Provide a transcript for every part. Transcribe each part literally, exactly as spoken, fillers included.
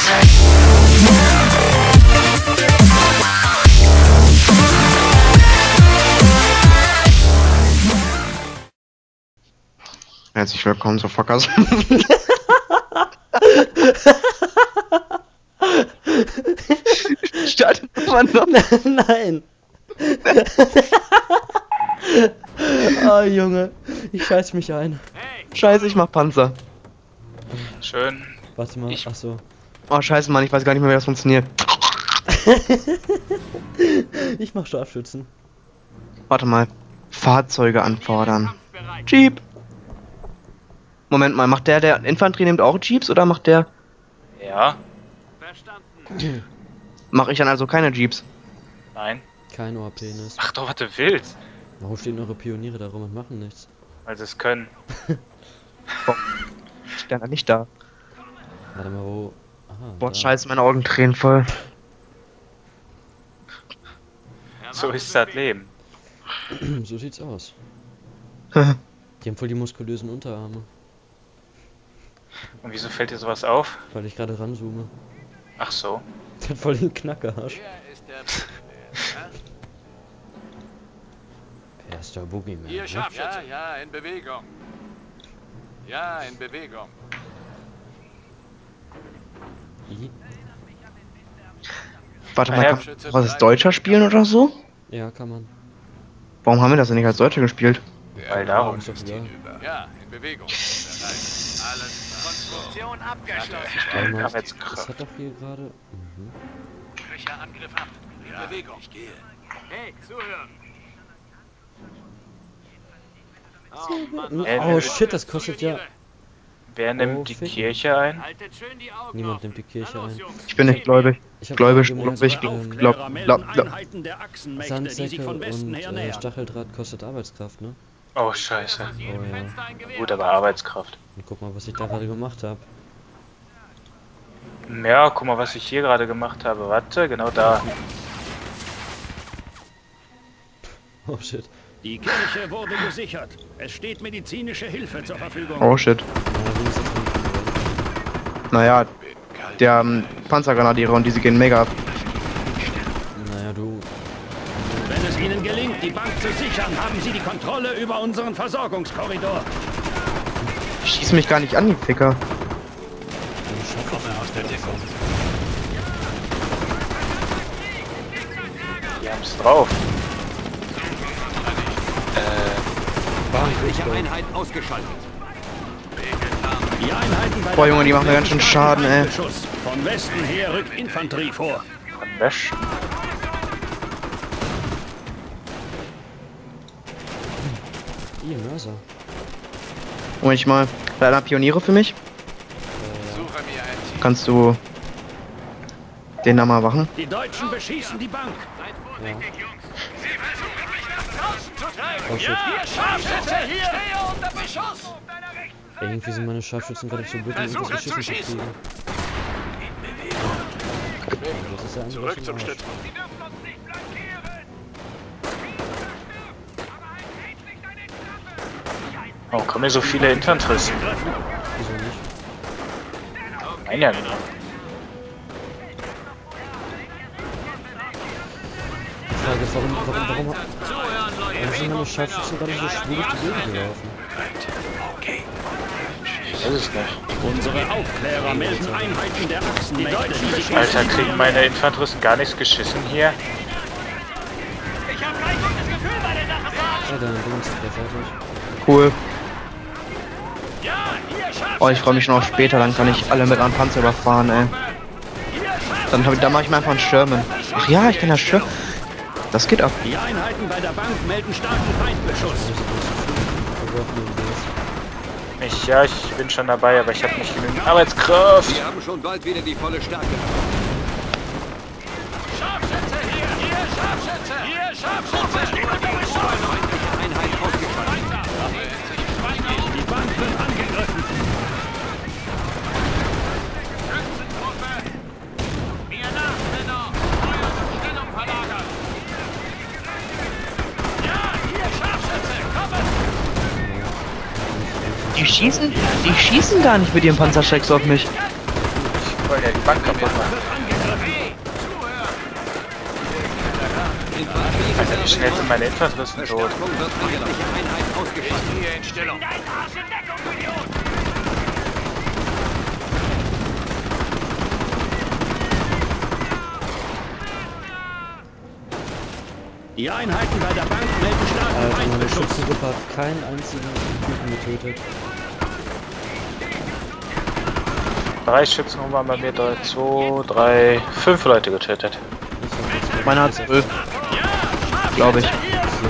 Herzlich willkommen zu Fuckers. Startet man noch? Nein! Oh Junge, ich scheiß mich ein. Scheiße, ich mach Panzer. Schön. Warte mal, Ich- achso. Oh scheiße, Mann, ich weiß gar nicht mehr, wie das funktioniert. Ich mach Scharfschützen. Warte mal. Fahrzeuge anfordern. Jeep. Moment mal, macht der, der Infanterie nimmt auch Jeeps oder macht der... Ja. Mach ich dann also keine Jeeps? Nein. Kein Ohrpenis. Mach doch, was du willst. Warum stehen eure Pioniere da rum und machen nichts? Weil sie es können. Ich stand da nicht da. Warte mal, wo... Aha, Boah, da. scheiße, meine Augen tränen voll. So ist das Leben. So sieht's aus. Die haben voll die muskulösen Unterarme. Und wieso fällt dir sowas auf? Weil ich gerade ranzoome. Ach so. Der hat voll den Knackerarsch. Er ist der Boogeyman. Ihr Ne? Scharfschütze. Ja, ja, in Bewegung. Ja, in Bewegung. I? Warte mal, Ja, kann man was als Deutscher spielen oder so? Ja, kann man. Warum haben wir das denn nicht als Deutscher gespielt? Weil darum. Ist doch egal. Ja, in Bewegung. Bereit. Alles Konstruktion abgeschlossen. Warte mal, Arbeitskraft. das hat doch hier gerade... Mhm. Frischer Angriff ab. In ja, Bewegung. Ich gehe. Hey, zuhören. Oh, Mann. Äh, Oh shit, das kostet ja... Wer nimmt Oh, die ficken. Kirche ein? Haltet schön die Augen Niemand offen. nimmt die Kirche Na los, ein. Jungs. Ich bin nicht gläubig. Ich hab Gläubig, gerade glaub ich, gemerkt, ähm, glaub, glaub, glaub. Einheiten der Achsenmächte, die sich Sandsäcke von Westen und her äh, nähern. Stacheldraht kostet Arbeitskraft, ne? Oh, scheiße. Aus jedem Oh, ja. Fenster ein Gewehr. Gut, aber Arbeitskraft. Und guck mal, was ich da gerade gemacht habe. Ja, guck mal, was ich hier gerade gemacht habe. Warte, genau da. Oh shit. Die Kirche wurde gesichert. Es steht medizinische Hilfe zur Verfügung. Oh shit. Ja, wenigstens von- Naja, der ähm, Panzergrenadiere und diese gehen mega ab. Naja, du... Wenn es Ihnen gelingt, die Bank zu sichern, haben Sie die Kontrolle über unseren Versorgungskorridor. Schieß mich gar nicht an, die Ficker. Die haben's drauf. Feindliche Einheit ausgeschaltet. Die Einheiten bei Boah, der Junge, die Bank machen mir ganz schön werden Schaden, ey. Beschuss. Von Westen her rückt Infanterie vor. Von Wäsch. Ihr Mörser. Moment ich mal. Leider Pioniere für mich. Suche mir ein Team. Kannst du den da mal machen? Die Deutschen beschießen die Bank. Seid vorsichtig, Jungs. Sie versuchen mich nach draußen zu treiben. Oh shit. Ihr Scharfschütze hier. Stehe unter Beschuss. Ey, irgendwie sind meine Scharfschützen gerade so blöd, um irgendwas Versuche zu beschissen zu schießen. kriegen. Das ist ja ein Zurück zum Arsch. Stützen. Sie dürfen uns nicht flankieren! Aber halt endlich deine Klappe! Oh, kommen hier so viele Infanteristen. Wieso nicht? Nein, ja nicht. Die Frage ist, warum, warum, warum, Zuhören, Leute. warum sind meine Scharfschützen gerade so schwierig die Gegend gelaufen? Ich weiß es nicht. Unsere Aufklärer melden Einheiten der Achsenmächte, die sich Alter, kriegen meine Infanteristen gar nichts geschissen hier? Ich habe kein gutes Gefühl bei der Sache! Ja, dann bin ich wieder fertig. Cool. Ja, hier Scharfschütze! Oh, ich freue mich schon auf später, dann kann ich alle mit einem Panzer überfahren, ey. Dann, hab ich- dann mache ich mir einfach einen Sherman. Ach ja, ich kann ja Sherman. Das geht ab. Die Einheiten bei der Bank melden starken Feindbeschuss. Ich, ja, ich bin schon dabei, aber ich habe nicht genügend Arbeitskraft. Wir haben schon bald wieder die volle Stärke. Scharfschütze hier! Hier Scharfschütze! Hier Scharfschütze! Feindliche Einheit ausgeschaltet. Die Bank wird angegriffen. Schützentruppe! Mir nach, Männer! Eure Stellung verlagert! Ja, hier Scharfschütze! Kommen! Die schießen, die schießen gar nicht mit ihren Panzerschrecks auf mich. wollen ja die Bank kaputt machen. Alter, wie schnell sind meine Infanteristen tot? Hier in Stellung. Die Einheiten bei der Bank melden starken Alter, meine Feindbeschuss. Schützengruppe hat keinen einzigen Typen getötet. Drei Schützengruppen haben bei mir drei, zwei, drei, fünf Leute getötet. Meiner hat zwölf. Glaube ich.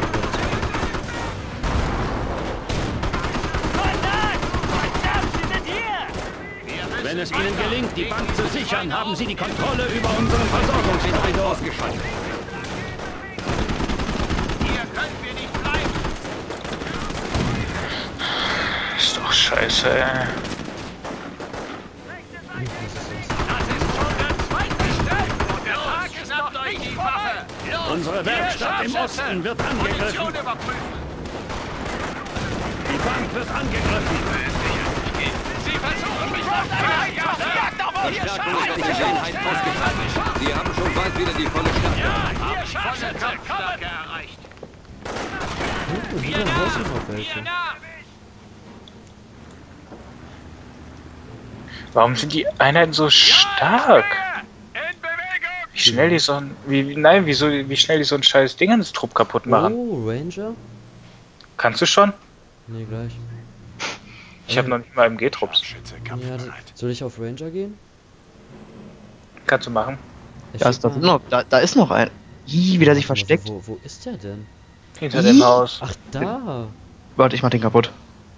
Wenn es ihnen gelingt, die Bank zu sichern, haben sie die Kontrolle über unseren Versorgungsbereich ausgeschaltet. Hier können wir nicht bleiben. Ist doch scheiße, ey. Das ist schon der zweite Stück. Und der Tag ist noch euch die Waffe. Los, Unsere Werkstatt im Osten wird angegriffen. Munition überprüfen. Die Bank wird angegriffen. Sie versuchen mich noch zu jagt auf euch, ihr Scharfschützen! Sie haben schon bald wieder die volle Stadt. Ja, ihr Scharfschützen, Kampfstärke erreicht. Hinten wieder draußen noch welche. Warum sind die Einheiten so stark? In Bewegung! Wie schnell die so ein. Wie, nein, wieso, wie schnell die so ein scheiß Dingenstrupp kaputt machen? Oh, Ranger? Kannst du schon? Nee, gleich. Ich habe noch nicht mal M G-Trupps. Ja, soll ich auf Ranger gehen? Kannst du machen. Ich Da ist, doch noch, da, da ist noch ein. Ih, wie der sich versteckt. Wo, wo ist der denn? Hinter dem Haus. Ach, da! Warte, ich mach den kaputt.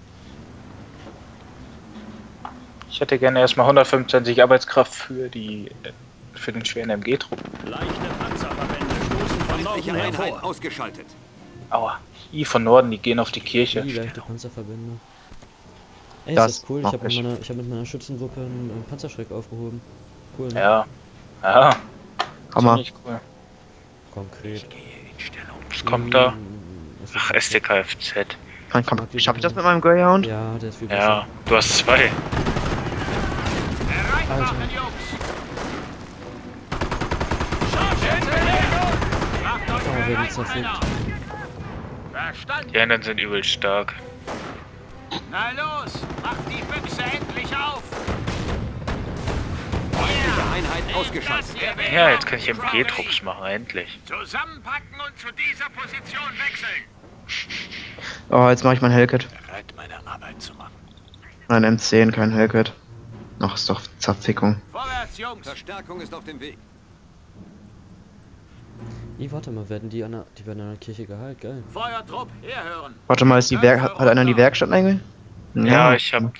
Ich hätte gerne erstmal hundertfünfundzwanzig Arbeitskraft für die. für den schweren M G-Trupp. Leichte Panzerverbände stoßen von Norden hervor. Ausgeschaltet. Aua. Die von Norden, die gehen auf die Kirche. Die leichte Panzerverbände. Ey, Das ist das cool. Ich mach habe ich. mit, meiner- ich hab mit meiner Schützengruppe einen, einen Panzerschreck aufgehoben. Cool, ne? Ja. Ja. Hammer. Ziemlich cool. Konkret. Was kommt da? Hm, was ist Ach, das? S D K F Z. Kann, kann, schaff ich das mit meinem Greyhound? Ja, der ist viel besser. Ja, du hast zwei. Bereit Alter. machen, Jungs! Scharfschützen, Bewegung! Macht euch Oh, wer bereit, die zerfickt. Männer! Verstanden? Die anderen sind übel stark. Na los, macht die Büchse endlich auf! Einheit ausgeschaltet. Ja, jetzt kann ich M G-Trupps machen, endlich. Zusammenpacken und zu dieser Position wechseln! Oh, jetzt mache ich mein Hellkit. Bereit, meine Arbeit zu machen. Nein, M zehn, kein Hellkit. Ach, ist doch Zerfickung. Vorwärts, Jungs! Verstärkung ist auf dem Weg. Ih, warte mal, werden die an der, die werden an der Kirche geheilt? Geil. Feuertrupp, herhören! Warte mal, ist die Werk hat einer die Werkstatt einge... Ja, ich hab.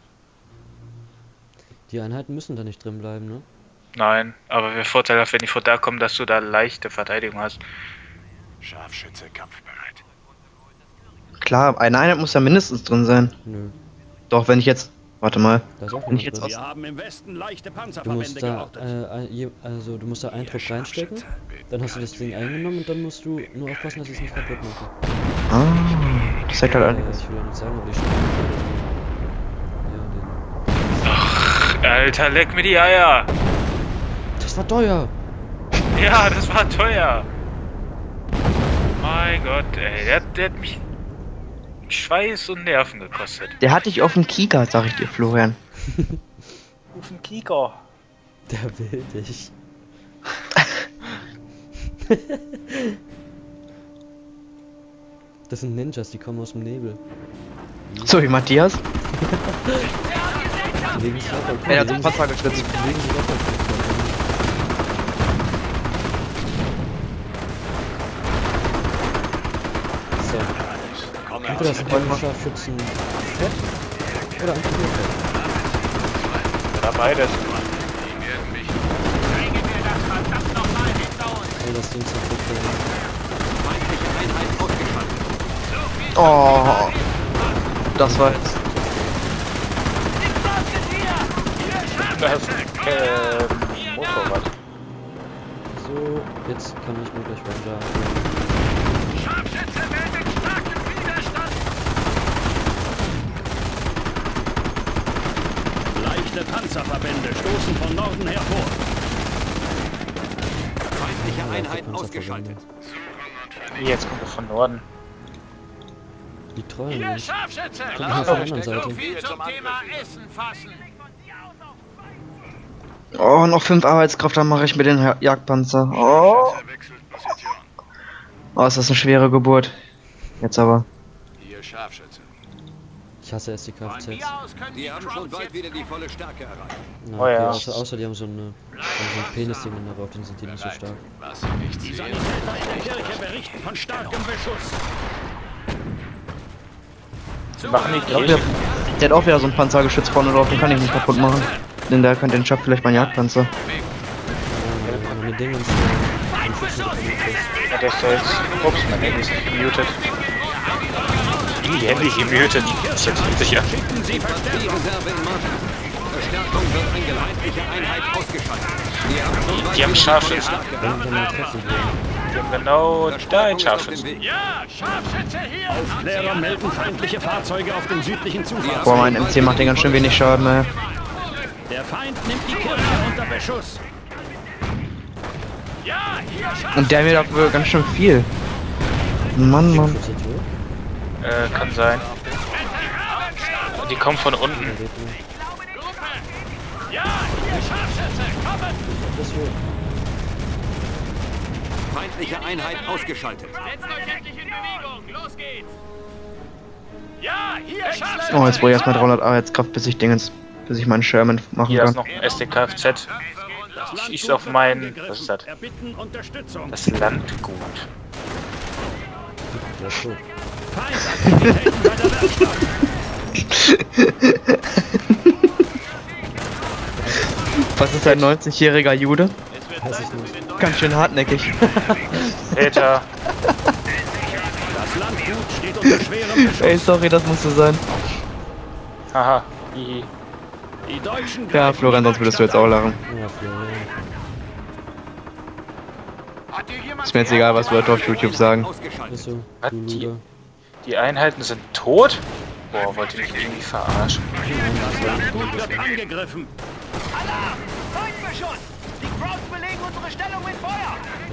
Die Einheiten müssen da nicht drin bleiben, ne? Nein, aber wäre vorteilhaft, wenn die von da kommen, dass du da leichte Verteidigung hast. Scharfschütze, kampfbereit. Klar, eine Einheit muss ja mindestens drin sein. Nö. Doch, wenn ich jetzt... Warte mal. Da ist auch Wenn ich jemand jetzt drin. Wir haben im Westen leichte Du Panzerverbände musst da, geortet. äh, ein- je- also du musst da einen Trupp reinstecken, dann hast du das Ding eingenommen und dann musst du nur aufpassen, dass sie es nicht kaputt machen. Ah, das sagt halt Äh, einiges. ich will ja nicht sagen, aber die stehen ja, Ach, Alter, leck mir die Eier! den. Das war teuer! Ja, das war teuer! Mein Gott, ey, der, der hat mich Schweiß und Nerven gekostet. Der hat dich auf dem Kieker, sag ich dir, Florian. Auf den Kieker. Der will dich. Das sind Ninjas, die kommen aus dem Nebel. So wie Matthias. Die legen sich locker. Er hat die so legen Panzer sich- geschützt. die legen sich locker. So. Entweder das ein polnischer Schützen fett oder ein Papierfett. Ja, beides. Bringen wir das verdammt nochmal hinter uns! All das Ding zerfickt werden. Feindliche Einheit ausgeschaltet. Oh, das war jetzt... Das ist ähm, Motorrad. So, jetzt kann ich mir gleich Ranger. Scharfschütze meldet starken Widerstand! Leichte Panzerverbände stoßen von Norden hervor. Feindliche Ja, Einheit Panzerverbände. ausgeschaltet. Jetzt kommt er von Norden. Die treuen Hier, nicht. Scharfschütze! Guck mal auf der anderen So Seite. viel zum Thema Essen fassen. Oh, noch fünf Arbeitskraft, dann mache ich mir den Ha- Jagdpanzer. Oh. Oh, ist das eine schwere Geburt. Jetzt aber. Hier, Scharfschütze. Ich hasse S D K F Von Z. mir aus können Die haben schon bald wieder die volle Stärke erreicht. Na, Oh ja. okay, außer, außer die haben so, eine, haben so ein Penis-Ding in der Bauch, dann sind die nicht so stark. Was Sie nicht Die sehen. Sanitäter in der Kirche berichten von starkem Beschuss. Wir machen die Der, Kirche. der hat auch wieder so ein Panzergeschütz vorne drauf, den kann ich nicht kaputt machen. Denn der kann den schafft vielleicht mein Jagdpanzer. Ja, meine Dinge und so. Ja, der ist ja jetzt. Ups, mein Handy ist nicht gemutet. Die Handy gemutet. Ist jetzt nicht sicher. Schicken Sie Verstärkung. Reserve in Marsch. Verstärkung wird eingeleitet. Feindliche Einheit ausgeschaltet. Die haben schon bald Die haben wieder die Scharfschützen. volle Stärke Wenn wir mal treffen würden. Die haben genau da Verstärkung ein ist auf dem Scharfschützen. Weg. Ja, Scharfschütze hier! Aufklärer melden feindliche Fahrzeuge auf dem südlichen Zufahrtsweg. Boah, mein M C macht den ganz schön wenig Schaden, ey. Der Feind nimmt die Kirche unter Beschuss. Ja, hier, Scharfschütze! Und der mir doch wohl ganz schön viel. Mann, Mann. Ist das tot? Äh, kann sein. Die kommen von unten. Der lebt noch. Ja, hier, Scharfschütze! Kommen! Das ist tot. Feindliche Einheit ausgeschaltet. Setzt euch endlich in Bewegung! Los geht's! Ja, hier, Scharfschütze! Oh, jetzt brauche ich erstmal dreihundert Arbeitskraft, bis ich Dingens, bis ich meinen Sherman machen Hier ist kann. noch ein S D K F Z. Das Ich schieß Landgut auf wird meinen- angegriffen. was ist das? Erbitten Unterstützung. Das Landgut. Der ist tot. Feindaktivitäten bei der Werkstatt. Was ist ein neunzigjähriger Jude? Weiß ich nicht. Ganz schön hartnäckig. Peter. Das Landgut steht unter schwerem Beschuss. Ey, sorry, das musste sein. Haha. Hihi. Die Deutschen Ja, greifen Florian, die sonst würdest du jetzt auch lachen. Ja, Florian. Hat hier jemand Ist mir jetzt egal, was wir auf YouTube sagen. Ausgeschaltet. Ist so. Was, Du die- Luder. Die Einheiten sind tot? Boah, wollt ihr mich irgendwie verarschen? Das Landgut wird angegriffen. Alarm! Feindbeschuss! Die Crowds belegen unsere Stellung mit Feuer!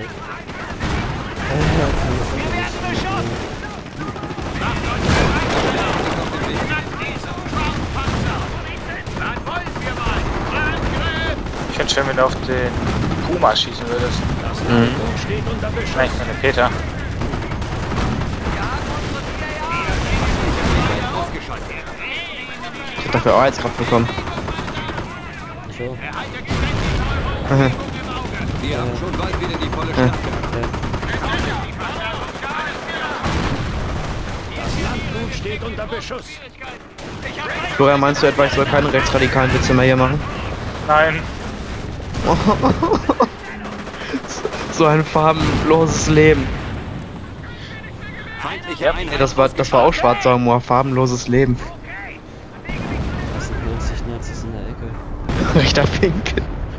Wir werden beschossen! Macht euch bereit! Knackt diesen Crowd-Panzer! Dann wollen wir mal! Angriff! Ich fände schön, wenn du auf den Puma schießen würdest. Das Landgut steht unter Beschuss. Nein, ich meine Peter. Ausgeschaltet. Ich hab dafür Arbeitskraft bekommen. Ich auch. Die haben schon bald wieder die volle Stärke. Das Landgut steht unter Beschuss. Florian, meinst du etwa, ich soll keine rechtsradikalen Witze mehr hier machen? Nein. So ein farbenloses Leben. Feindliche Einheit Ey, das war, das war auch schwarzer Humor, farbenloses Leben. Das sind neunzig Nazis in der Ecke. Rechter Winkel.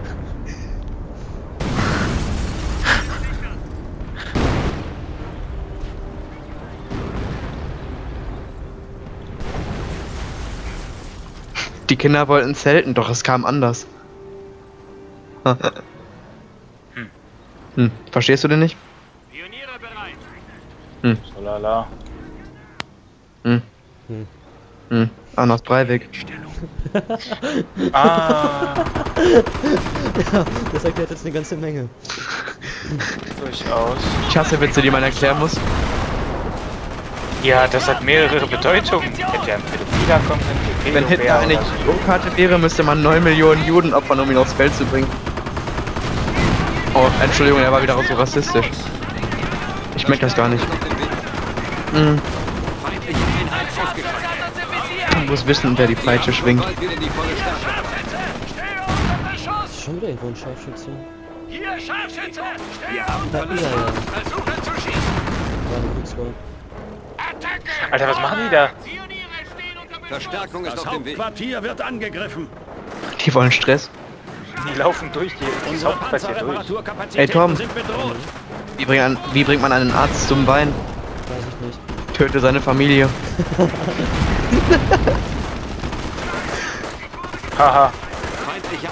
Die Kinder wollten zelten, doch es kam anders. Hm, verstehst du denn nicht? Pioniere bereit! So lala. Hm. Hm. Hm. Anders Breivik. Ah, Das erklärt jetzt eine ganze Menge. durchaus. Ich hasse Witze, die man erklären muss. Ja, das hat mehrere Bedeutungen. Hätte ja ein Pädophiler kommen können. Wenn Hitler eine Karte wäre, müsste man neun Millionen Juden opfern, um ihn aufs Feld zu bringen. Oh, Entschuldigung, er war wieder so rassistisch. Ich merke das gar nicht. Hm. Feindliche Einheit ausgeschaltet. Ich muss wissen, wer die Peitsche schwingt. Bald wieder die volle Stärke. Stehe unter Beschuss! Ist schon wieder irgendwo ein Scharfschütze. Hier, Scharfschütze! Stehe Da unter ist er ja. Beschuss! Versuche zu schießen! War eine Blitzwahl. Attacke! Alter, was machen die da? Pioniere stehen unter Beschuss! Verstärkung ist Das auf dem Weg. Hauptquartier wird angegriffen. Die wollen Stress. Die laufen durch die das Unsere Hauptquartier durch. Panzerreparaturkapazitäten Ey, Tom. sind bedroht. Wie bringt, an, wie bringt man einen Arzt zum Bein? Weiß ich nicht. Töte seine Familie. Haha.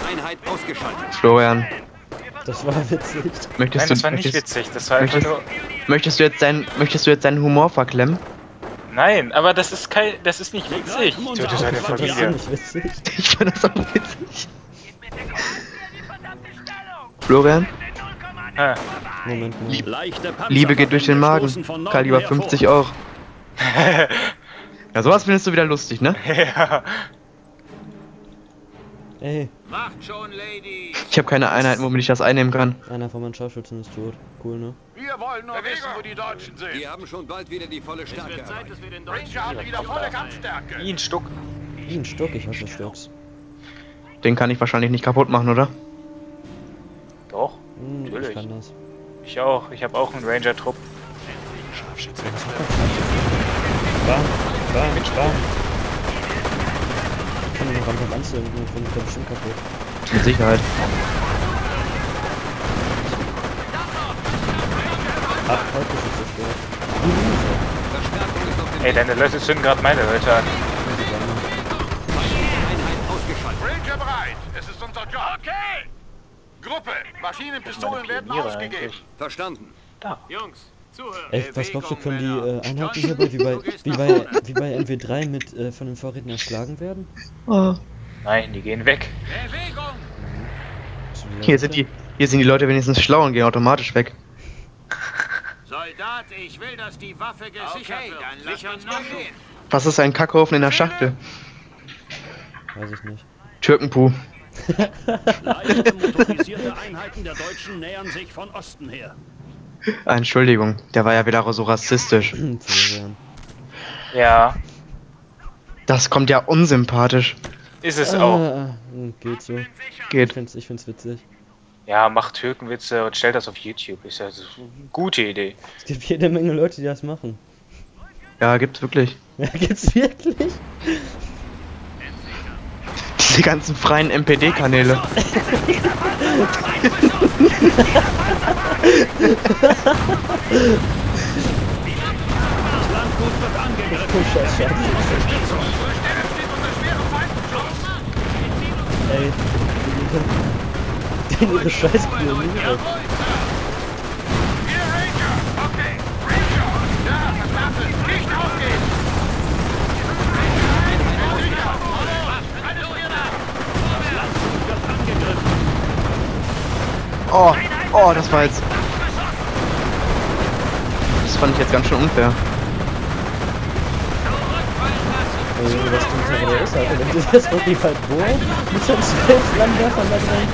Einheit ausgeschaltet. Florian, Das war witzig. möchtest Nein, du, das war nicht möchtest, witzig. Das war einfach möchtest, nur... möchtest du jetzt deinen, möchtest du jetzt deinen Humor verklemmen? Nein, aber das ist kein... Das ist nicht witzig. greifen Töte unser seine Das ist Familie. nicht witzig. Ich finde das auch witzig. Florian, Ah. Moment mal. Leichte Liebe geht durch den Magen. stoßen von Norden Kaliber hervor. fünfzig auch. Ja, sowas findest du wieder lustig, ne? Ja. Ey, Macht schon, Lady. Ich habe keine Einheiten, womit ich das einnehmen kann. einer von meinen Scharfschützen ist tot. Cool, ne? Wir wollen nur wissen, wo die Deutschen sind. Wir haben schon bald wieder die volle Stärke erreicht. dass wir den Deutschen haben wieder volle Kampfstärke. Wie ein Stuck. Wie ein Stock, ich hasse Stocks. Den kann ich wahrscheinlich nicht kaputt machen, oder? Doch, Hm, ich Natürlich. kann das. ich auch. Ich habe auch einen Ranger-Trupp. Bam, bam, bam. Ich kann ihn noch einfach anzünden, dann finde ich den bestimmt kaputt. Mit Sicherheit. Ach, heute ist es zerstört. Verstärkung ist auf dem Ey, deine Leute zünden gerade meine Leute an. Einheit ausgeschaltet. Ranger bereit. Es ist unser Job. Okay. Gruppe. Maschinenpistolen werden Pioniere ausgegeben. eigentlich. Verstanden. Jungs, zuhören. Ey, was glaubst du, können die äh, Einheiten hierbei wie bei, wie bei, wie bei N W drei mit äh, von den Vorräten erschlagen werden? Oh. Nein, die gehen weg. Bewegung. Hier sind die, hier sind die Leute wenigstens schlau und gehen automatisch weg. Soldat, ich will, dass die Waffe gesichert wird. Dann lass uns nachgehen. Was ist ein Kackhaufen in der Schachtel? Weiß ich nicht. Türkenpuh. Leichte motorisierte Einheiten der Deutschen nähern sich von Osten her. Ah, Entschuldigung, der war ja wieder so rassistisch. Florian. Ja, Das kommt ja unsympathisch. ist es auch. Ah, hm, geht so. Ich Geht. find's, ich find's witzig. Ja, macht Türkenwitze und stellt das auf YouTube. Ist ja so eine gute Idee. Es gibt jede Menge Leute, die das machen. Ja, gibt's wirklich. Ja, gibt's wirklich? Diese ganzen freien M P D-Kanäle. Landgut wird angegriffen. Scheiß Scheiße. Ey, die ihre scheiß Pioniere. Hier, Ranger. Okay. Ranger. Ja, verstanden. Nicht aufgeben. Landgut wird angegriffen. Oh, oh, das war jetzt... Das fand ich jetzt ganz schön unfair. Ey, was du da ist, Alter, wenn du das wirklich halt wo? Mit so zwölf Flammenwerfern da drin.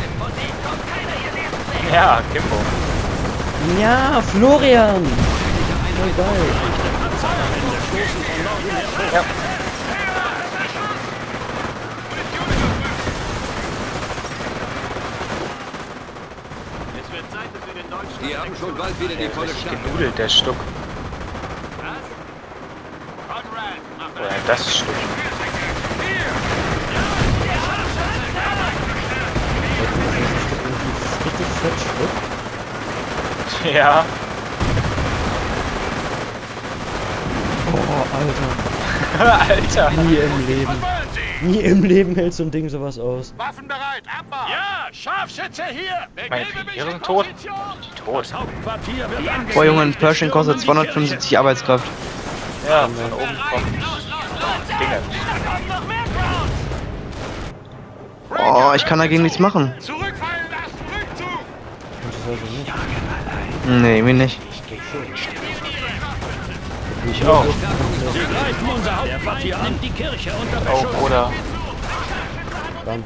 Ja, Kimbo. Ja, Florian! Voll geil. Ja. Es wird Zeit, dass wir den Deutschen... Wir haben schon bald wieder die volle Stärke. Genudelt, der Stuck. Conrad, mach Oder das Stuck. Richtig fett Stück. Ja. Oh, Alter. Alter. Nie im Leben. Nie im Leben hält so ein Ding sowas aus. Waffen bereit, Abmarsch! Ja, Scharfschütze hier! Meine Begebe mich Pioniere in sind tot. Position. Die tot. Das Hauptquartier wird angegriffen. Boah, Junge, ein Pershing kostet zweihundertfünfundsiebzig Arbeitskraft. Ja, von oben kommt Dinge. Oh, ich kann dagegen nichts machen. Zurückfallen lassen, Rückzug! Kannst du das also nicht? Nee, irgendwie nicht. Ich auch. Sie greifen unser Hauptquartier an. Nimmt die Kirche unter Beschuss. Oh, oder? Bam.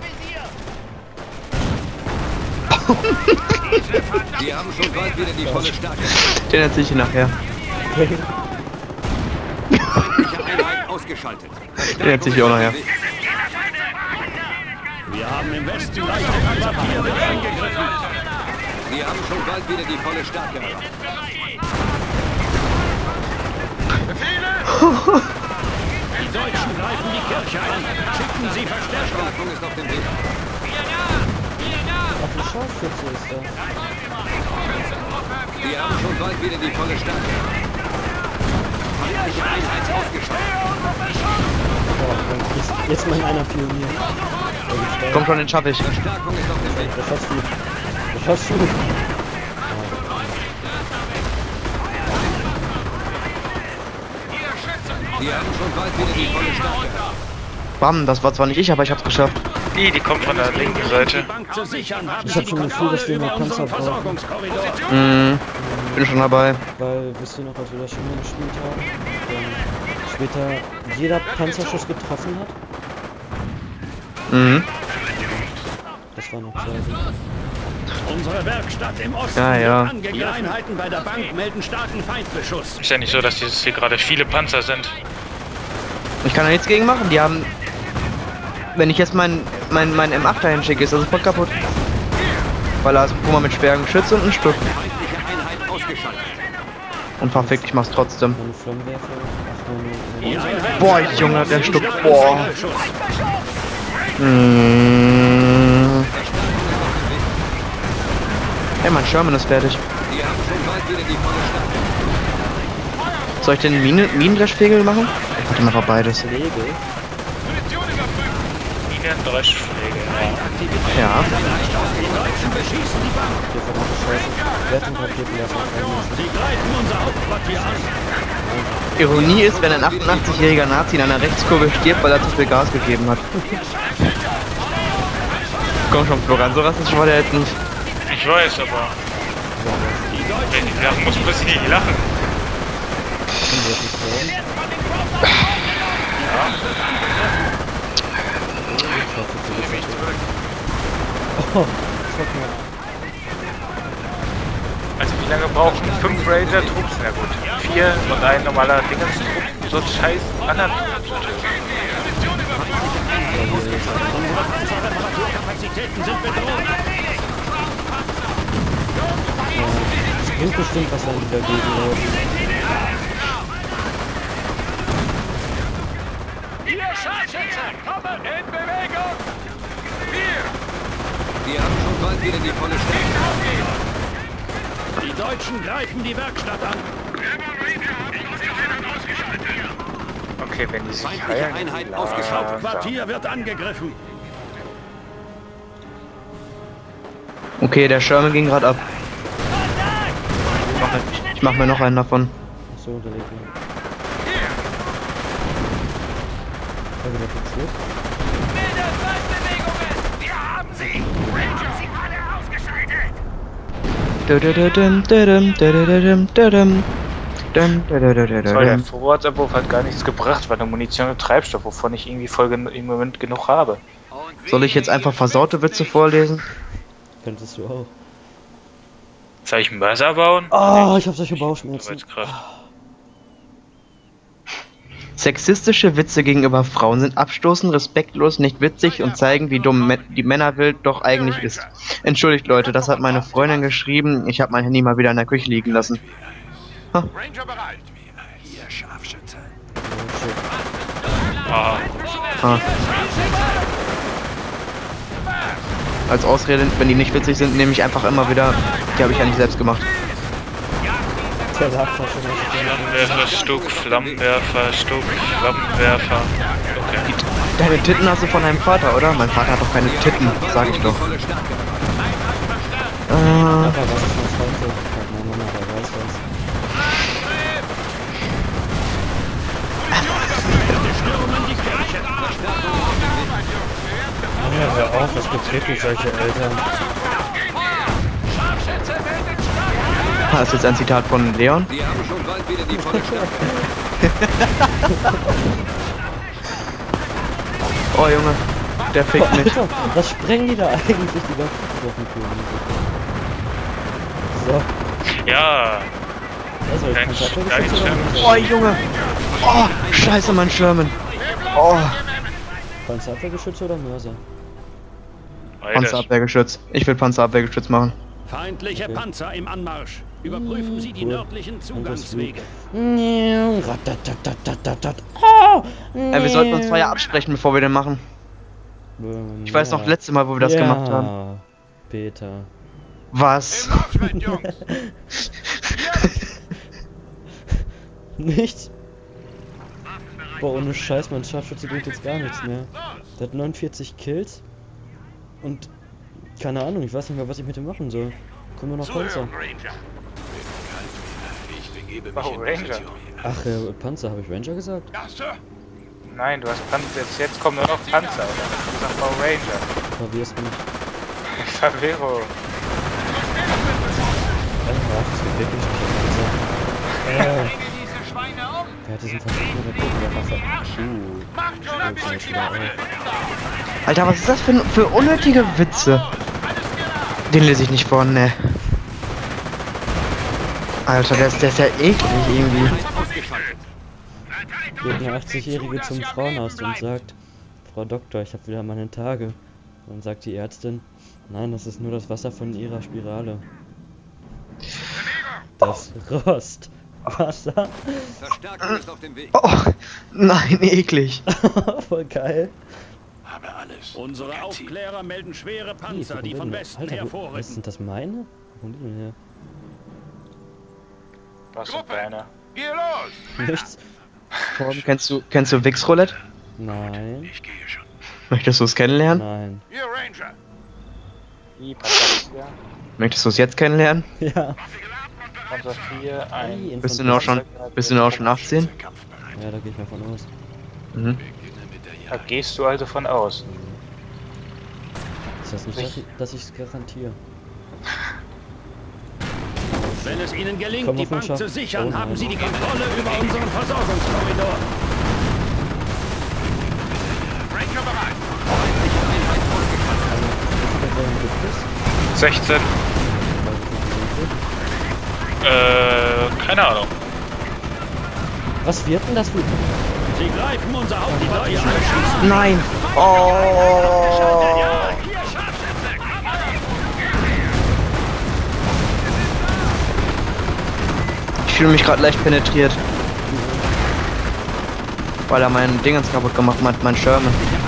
Wir haben schon bald wieder die volle Stärke. Den erzähl ich dir nachher. Feindliche Einheit ausgeschaltet. Den erzähl ich dir auch nachher. Wir haben im Westen leichte Quartier wird angegriffen. Wir haben schon bald wieder die volle Stärke erreicht. Die Deutschen greifen die Kirche an. Schicken sie Verstärkung. Verstärkung ist auf dem Weg. Ach, ein Scharfschütze ist da. Wir haben schon bald wieder die volle Stärke. Feindliche Einheit ausgeschaltet. Oh, jetzt, jetzt mal einer Pionier. Komm schon, den schaff ich. Verstärkung ist auf dem Weg. Das schaffst du. Das schaffst du. Die haben schon bald wieder die volle Stärke. Bam, das war zwar nicht ich, aber ich hab's geschafft. Die, die kommt von der linken Seite. Bank zu sichern, haben Ich Sie hab die schon ein Gefühl, dass wir Kontrolle noch über unseren Panzer brauchen. Versorgungskorridor. Mhm. Bin schon dabei. Weil, wisst ihr noch, als wir das schon mal gespielt haben, dann später jeder Panzerschuss getroffen hat? Mhm. Das war noch Zeiten. Unsere Werkstatt im Osten Ja, ja. wird angegriffen. Die Einheiten bei der Bank melden starken Feindbeschuss. Ist ja nicht so, dass dieses hier gerade viele Panzer sind. Ich kann da nichts gegen machen. Die haben... Wenn ich jetzt mein, mein, mein M acht dahin schicke, ist das sofort kaputt. Weil da ist ein Puma mit schwerem Geschütz und ein Stück. Feindliche Einheit ausgeschaltet. Und verfickt, ich mach's trotzdem. Meine Flammenwerfer. Ach, meine, Die meine Einheiten Boah, bei Junge, der uns Stück. sind Boah. unter Beschuss. Mmh. Hey, mein Sherman ist fertig. Die haben schon bald wieder die volle Stärke. Soll ich den Mine Minendreschfegel machen? Ich mach mal beides. Pflege. Minendreschpflege, ja. Ja. Die Deutschen beschießen die Bank. Der verdammte Scheiße. Wer hat den Raketen Sie greifen unser Hauptquartier an. Ironie ist, wenn ein achtundachtzig-jähriger Nazi in einer Rechtskurve stirbt, weil er zu viel Gas gegeben hat. Komm schon, Florian, so rassistisch war der jetzt nicht. Ich weiß, aber... Wenn ich lachen muss, muss ich nicht lachen. Oh, Also wie lange brauchen fünf Ranger-Trupps? Na gut, vier und ein normaler Dingenstrupp, so ein scheiß anderen Kapazitäten sind bedroht. es bringt bestimmt was, wenn die dagegen laufen. Ihr Scharfschütze, komme in Bewegung! Wir! Die haben schon bald wieder die volle Stärke. Die Deutschen greifen die Werkstatt an. Okay, wenn die sich Feindliche heilen, Einheit la- ausgeschaltet. Quartier wird angegriffen. Okay, der Sherman ging gerade ab. Ich mach, mir, ich mach mir noch einen davon. Achso, unterlegt mir. Ja, wieder fixiert. Wir haben sie! Ranger, sie alle ausgeschaltet! Dudududum, dudum, dudududum, dudum. Dum, dududududum. Toll, der Vorratsabwurf hat gar nichts gebracht, weil der Munition und Treibstoff, wovon ich irgendwie voll gen im Moment genug habe. Soll ich jetzt einfach versaute Witze vorlesen? Könntest du auch. Soll ich einen Buzzer bauen? Oh, ich hab solche Bauchschmerzen. Arbeitskraft. Sexistische Witze gegenüber Frauen sind abstoßend, respektlos, nicht witzig und zeigen, wie dumm Me die Männerwelt doch eigentlich ist. Entschuldigt Leute, das hat meine Freundin geschrieben. Ich habe mein Handy mal wieder in der Küche liegen lassen. Ranger bereit! Ah, Ah. Als Ausrede, wenn die nicht witzig sind, nehme ich einfach immer wieder. Die habe ich ja nicht selbst gemacht. Der lag da schon mal. Flammenwerfer, Stuck, Flammenwerfer, Stuck, Flammenwerfer. Okay. Deine Titten hast du von deinem Vater, oder? Mein Vater hat doch keine Titten, sag ich doch. Volle Stärke. Äh, Aber was ist das heute? Fragt meine Mama, wer weiß was. Ja, hör auf, was betrifft mich solche Eltern? das ist jetzt ein Zitat von Leon. Die haben schon bald wieder die volle Stärke. Oh Junge, der fickt mich. Alter, was sprengen die da eigentlich die ganze Waffenkönig? So, Ja, also ich Kein kann Sch- tatsächlich kein jetzt Schirm. wieder- Oh Junge. Oh, scheiße, mein Sherman. Oh, Panzerabwehrgeschütze oder Mörser? beides. Panzerabwehrgeschütz. Ich will Panzerabwehrgeschütz machen. Feindliche Panzer im Anmarsch. Überprüfen Sie die Cool. nördlichen Zugangswege. Ratatatatat. Ah, Äh, wir sollten uns vorher absprechen, bevor wir den machen. Ich weiß noch, letzte Mal, wo wir das ja, gemacht haben. Peter. Was? Marschritt, Jungs! Nichts? Boah, ohne Scheiß, mein Scharfschütze bringt jetzt gar nichts mehr. Der hat neunundvierzig Kills Und keine Ahnung, ich weiß nicht mehr, was ich mit dem machen soll. Kommen nur noch Panzer. Oh, Ranger. Ach, äh, Panzer, habe ich Ranger gesagt? Nein, du hast Panzer. Jetzt, jetzt kommen nur noch Panzer, oder? Du sagst Power Ranger. Verwirrst mich. Verwirrung. Ach, das geht wirklich nicht auf Panzer. Äh, Diese Schweine um! wer hat diesen verfickten Raketen der Waffe? Uh, Macht schon das ist wieder auf. Alter, was ist das für, für unnötige Witze? Den lese ich nicht vor, ne. Alter, der ist, der ist ja eklig irgendwie. Geht eine achtzigjährige zum Frauenarzt und sagt, Frau Doktor, ich habe wieder meine Tage. Dann sagt die Ärztin, nein, das ist nur das Wasser von ihrer Spirale. Das Rostwasser. Verstärkung ist auf dem Weg. Oh, nein, eklig. Voll geil. Unsere Aufklärer melden schwere Panzer, die von Westen Alter, her wo, was vorrücken. sind das meine? Wo kommen die denn her? Was sind deine? Geh los! Nichts? Torben, kennst du, kennst du Wix Roulette? Nein. Möchtest du es kennenlernen? Nein. Hier, Ranger! I, Panzer vier. Möchtest du es jetzt kennenlernen? Ja. Panzer vier, ein. Bist du denn auch schon, bist du denn auch schon achtzehn? Ja, da gehe ich mal von aus. Mhm. Da gehst du also von aus. Das heißt nicht, dass ich, dass ich es garantiere. Wenn es ihnen gelingt, Komm die auf den Bank Schacht. zu sichern, Oh nein. haben sie die Kontrolle über unseren Versorgungskorridor. Ranger bereit! sechzehn. Äh, keine Ahnung. Was wird denn das für... Sie greifen unser Hauptgebäude an. Nein! Oh! Hier, Scharfschütze! Ich fühle mich gerade leicht penetriert. Weil er meinen Dingens kaputt gemacht hat, mein Sherman.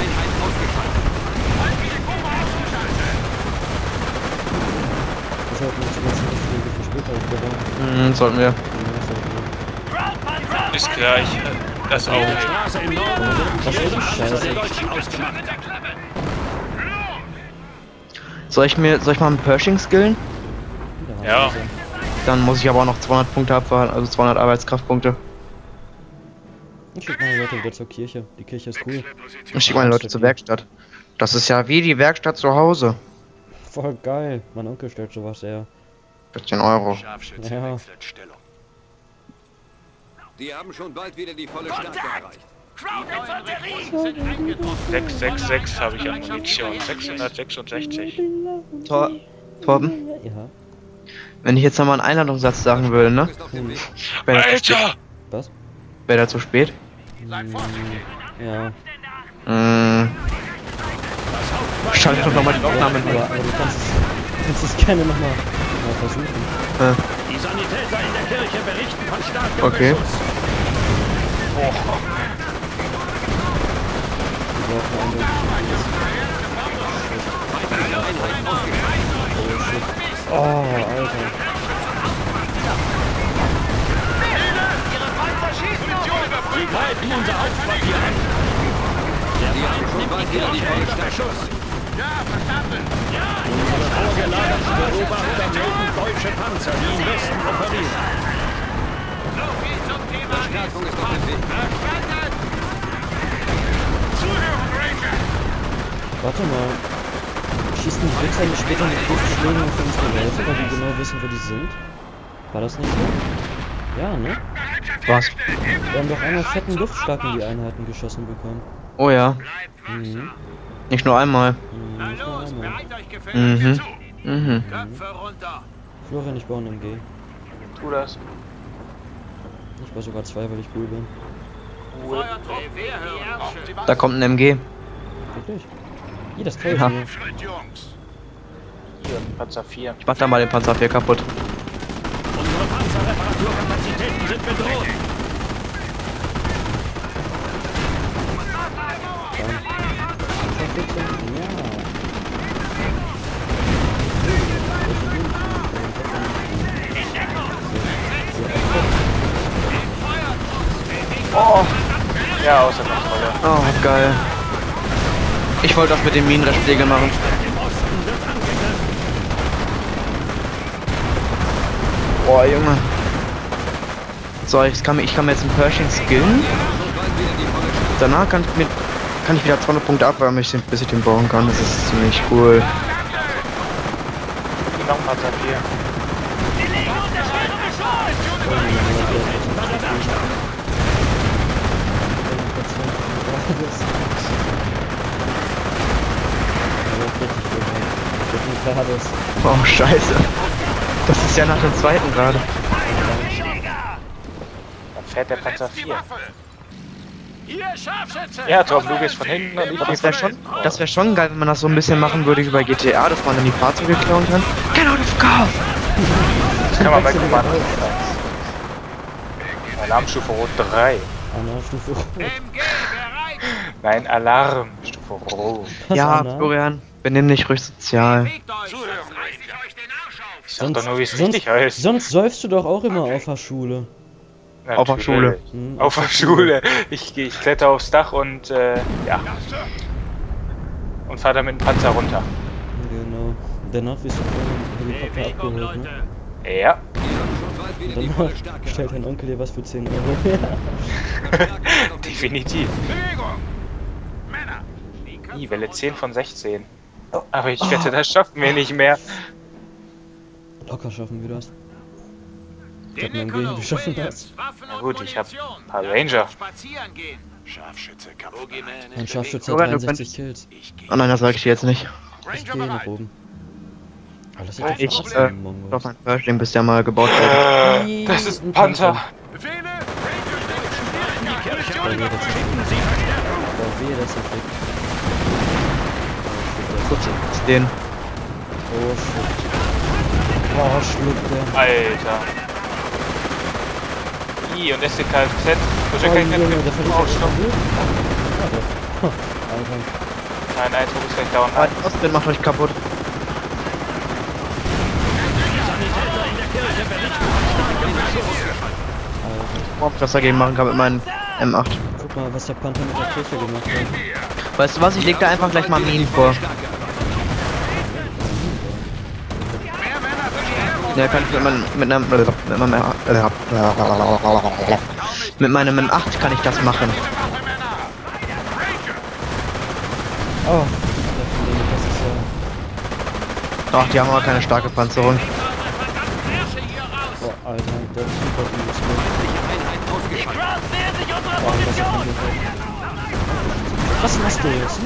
Das hat mich die ganze Folge für später aufgebaut. Mhm, sollten wir. Bis gleich. Das auch. Die Straße im Norden wird Was ist das? Panzer der Scheiße. Deutschen ausgemacht. Soll ich mir, soll ich mal einen Pershing skillen? Ja. Dann muss ich aber auch noch zweihundert Punkte abfahren, also zweihundert Arbeitskraftpunkte. Ich schicke meine Leute wieder zur Kirche. Die Kirche ist cool. Ich schicke meine Leute zur Werkstatt. Das ist ja wie die Werkstatt zu Hause. Voll geil. Mein Onkel stellt sowas her. vierzehn Euro. Scharfschütze Ja. wechselt Stellung. Die haben schon bald wieder die volle Stärke erreicht. sechs sechs sechs habe ich an Munition. sechshundertsechsundsechzig. Tor Torben, Ja. wenn ich jetzt nochmal einen Einladungssatz sagen würde, ne? Ist auf dem Weg. Wäre das, zu spät? Alter! Was? Wär das zu spät? Ja. Mmh. Schalte doch nochmal die Aufnahme Aber, neu. aber du kannst es, kannst es gerne nochmal mal versuchen. Äh, Die Sanitäter in der Kirche berichten von starkem Okay. Beschuss. Wir brauchen einen- Oh, Alter. Sie greifen unser Hauptquartier an. Der Feind nimmt die Kirche unter Beschuss. Unsere vorgelagerten Beobachter melden deutsche Panzer, die im Westen operieren. Verstärkung ist auf dem Weg. Warte mal. Schießen die Wichser nicht später mit Giftschlägen auf unsere Leute, weil die genau wissen, wo die sind? War das nicht so? Ja, ne? was? Wir haben doch einmal fetten Luftschlag in die Einheiten geschossen bekommen. Oh ja. Mhm. Nicht nur einmal. Mhm, Na nicht nur los, einmal. bereit euch gefälligst Mhm. zu! Mhm. Köpfe runter! Florian, ich baue einen M G. Tu das. Ich baue sogar zwei, weil ich cool bin. Feuertrupp! Wehrhören! Da kommt ein M G. Wirklich? Ih, das toll Ja. hier. Schritt, Jungs! Hier, Panzer vier. Ich mach da mal den Panzer vier kaputt. Unsere Panzerreparaturkapazitäten sind bedroht. Ja, außer Kontrolle. Oh, geil. Ich wollte das mit dem Minenrestpflege machen. Im Osten Boah, Junge. So, ich kann, ich kann mir jetzt ein Pershing skillen. Danach kann ich, mir, kann ich wieder zweihundert Punkte abwärmen, bis ich den bauen kann. Das ist ziemlich cool. Noch mal Papier. Oh, scheiße. Das ist ja nach dem zweiten gerade. Dann fährt der Panzer vier. Hier, Scharfschütze! Ja, Tom, du gehst von hinten und ich Das geh wäre von schon, das wäre schon geil, wenn man das so ein bisschen machen würde wie bei G T A, dass man dann die Fahrzeuge klauen kann. Get out of car! Das kann man bei Command. Alarmstufe Rot drei. Alarmstufe Rot. M G, bereit! Nein, Alarmstufe Rot. Was, Ja, Anna? Florian, benimm dich ruhig sozial. Bewegt euch! Sonst reiß ich euch den Arsch auf! Ich sag doch nur, wie es richtig sonst, heißt. sonst säufst du doch auch immer auf der Schule. Auf der Schule. Hm, Auf der Schule. Ich, geh- ich kletter aufs Dach und äh, ja. Und fahr dann mit dem Panzer runter. Genau. Danach wirst du vom Helikopter Bewegung, abgeholt, Leute! ne? Ja. Schon bald wieder die Danach volle Stärke stellt dein Onkel dir was für zehn Euro her. Definitiv. Bewegung! Männer! Die Köpfe I, Welle zehn von sechzehn. Oh. Aber ich wette, das schaffen wir nicht mehr. Locker schaffen wir das. Ich hab mir Niccolo, im Gehen, wir schaffen das. Williams, Waffen Na und gut, ich hab Munition. ein paar Ja, Ranger. Spazieren gehen. Scharfschütze, Ein Scharfschütze hat Florian, du dreiundsechzig Kills. Oh nein, das sag ich dir jetzt nicht. Ich gehe nach oben. Aber das ist Ich, doch äh, Mongo. doch ein Pershing, bis der mal gebaut wird. Äh, das ist ein Panther. Befehle! Boah, wehe, das ist Boah, wehe, das ist perfekt. Kurz zu den. Oh shit. Boah, schluckt der. Alter. I und S D K Z. Oh, Projekt Junge, der verliert Oh, das stopp. Blut. Alter. Nein, nein, du bist gleich dauernd. Ah, die Ostwind macht euch kaputt. Ob ich das dagegen machen kann mit meinem M acht. Guck mal, was der Panther mit der Kirche gemacht hat. Weißt du was, ich leg da einfach gleich mal Minen vor. Ja, kann ich mit meinem, mit einem, mit meinem, mit meinem M acht kann ich das machen. Oh, das ist ja... Ach, die haben aber keine starke Panzerung. Boah, Alter, der ist super übelst gut. Einheit ausgeschaltet. Boah, das hat mich gefällt. Was machst du jetzt?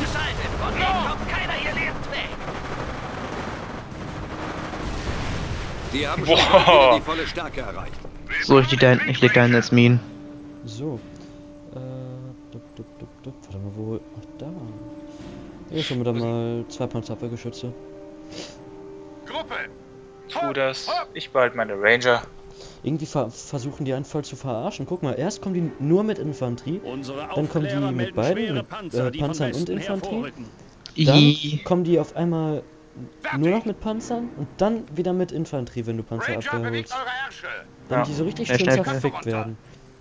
Die haben schon Boah. bald wieder die volle Stärke erreicht. So, ich leg da, ich leg da hin jetzt Minen. So. Äh, dup, dup, dup, dup. Warte mal, wo... Ach, da. Hier haben wir da mal zwei Panzerabwehrgeschütze. Gruppe! Tu das. Ich behalte meine Ranger. Irgendwie ver versuchen die einen voll zu verarschen. Guck mal, erst kommen die nur mit Infanterie, Unsere Dann kommen die Aufklärer mit melden beiden, schwere mit, Panzer, äh, die von Panzern und Westen Infanterie. hervorrücken. dann I. kommen die auf einmal nur noch mit Panzern und dann wieder mit Infanterie, wenn du Panzer Ranger, abwehr bewegt holst. eure Ärsche! Dann Ja. die so richtig Ja, schön schnell. zerfickt werden.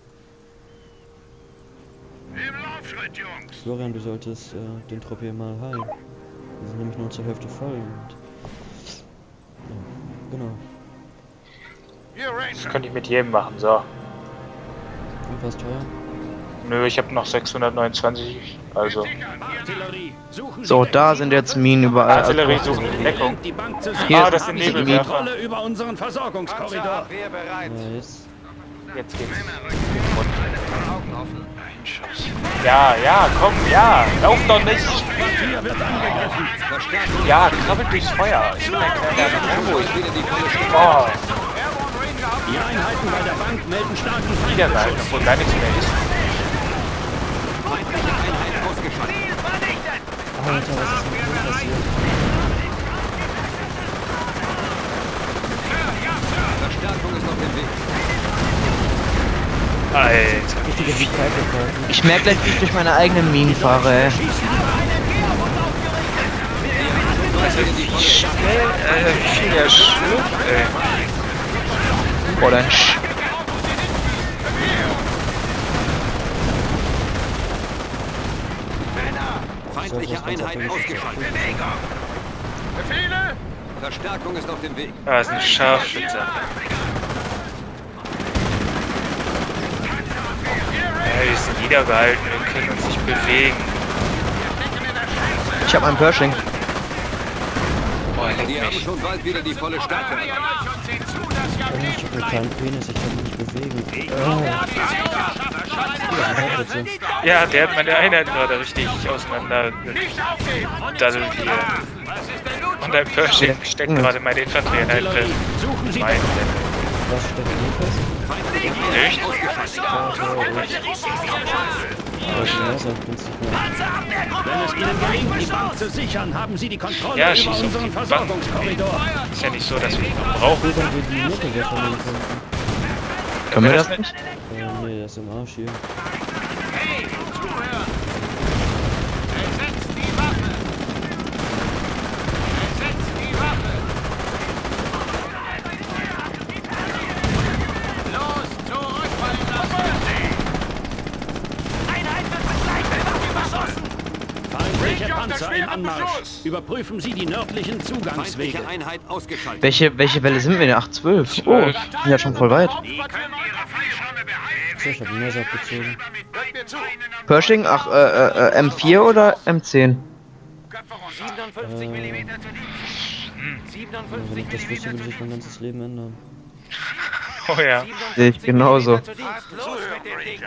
Im Laufschritt, Jungs! Florian, du solltest äh, den Trupp hier mal heilen. Wir sind nämlich nur zur Hälfte voll und... Ja, genau. Ihr Das Ranger! könnte ich mit jedem machen, so. Und was teuer? Nö, ich habe noch sechshundertneunundzwanzig, also. Artillerie, suchen So, Sie da Deckung. sind jetzt Minen überall. Artillerie Also, suchen Deckung. Die Bank zu Hier Ah, ist das sind haben Sie die Nebelwerfer. Kontrolle über unseren Versorgungskorridor. Panzerabwehr bereit! Ja, jetzt... Jetzt geht's. Augen offen! Ein Schuss. Ja, ja, komm, ja. Lauf doch nicht. Hier wird angegriffen. Verstärkung. Ja, krabbelt durchs Feuer. Ich bin ein kleiner Rambo. Ich Wieder die volle Stärke. Oh, Die Einheiten bei der Bank melden starken wieder Feindbeschuss. geil, obwohl gar nichts mehr ist. Feindliche Einheit ausgeschaltet. Alter, was ist denn hier passiert? Verstärkung ist auf dem Weg. Alter. Richtige Stärke. ich merke gleich, wie ich durch meine eigenen Minen fahre, ey. Also wie schnell, äh, wie viel der schluckt, ey. Boah, dein Sch... Feindliche Einheit ausgeschaltet. Befehle! Verstärkung ist auf dem Weg. Ah, ist ein Scharfschütze. wir sind niedergehalten, wir können uns nicht bewegen. Ich hab einen Pershing. Boah, leck Wir haben mich. schon bald wieder die volle Stärke. Oh, ich hab einen kleinen Penis, ich kann mich nicht bewegen. Oh. Bitte. Ja, der hat meine Einheit gerade richtig auseinander daddelt hier. Und ein Pershing steckt gerade meine Infanterieeinheit drin. Suchen Sie Meine. Was steckt hier fest? Nicht? Aber schneller sein Prinzip mehr. Wenn es Ihnen gelingt, die Bank zu sichern, haben Sie die Kontrolle Ja, über schieß auf unseren die Bank. Versorgungskorridor. Ist ja nicht so, dass wir ihn brauchen. Gut, dann wir die Mitte wegnehmen könnten. Können wir das nicht? Äh, nee, der ist im Arsch hier. Hey, zuhören! Ersetzt die Waffe! Ersetzt die Waffe! Los, zurückfallen lassen! Einheit wird begleitet! Überschossen! Feindliche Panzer im Anmarsch. Überprüfen Sie die nördlichen Zugangswege. Feindliche Einheit ausgeschaltet. Welche, welche Welle sind wir denn? Ach, zwölf. Oh, wir sind ja schon voll weit. Die können ihre Fallschirme behalten! So, ich hab den Messer abgezogen. Hört mir zu! Pershing, ach, äh, äh, M vier oder M zehn? Köpfe runter! siebenundfünfzig Millimeter zu Dienst. Wenn ich das wüsste, würde sich mein ganzes Leben ändern. Oh ja. Sehe ich genauso. Los mit dem Ding!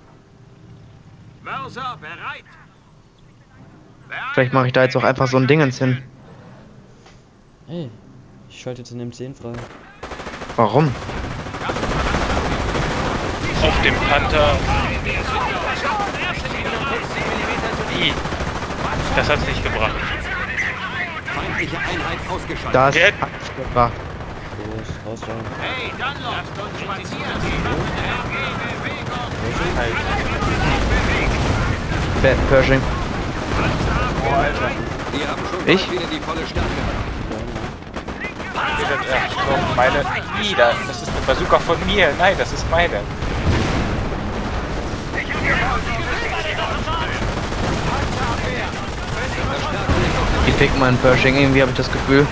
Mörser, bereit! Vielleicht mache ich da jetzt auch einfach so ein Dingens hin. Ey, ich schalte jetzt den M zehn frei. Warum? Auf dem Panther. I. Das hat's nicht gebracht. Feindliche Einheit ausgeschaltet. Das Get- hat's gebracht. Los, raus rein. Hey, dann lasst uns spazieren! Die Bewegung! Pe- Pershing. Wir haben schon Ich? bald wieder die volle Stärke. So, meine. I, da, das ist eine Bazooka von mir. Nein, das ist meine. Die ficken meinen Pershing, irgendwie habe ich das Gefühl.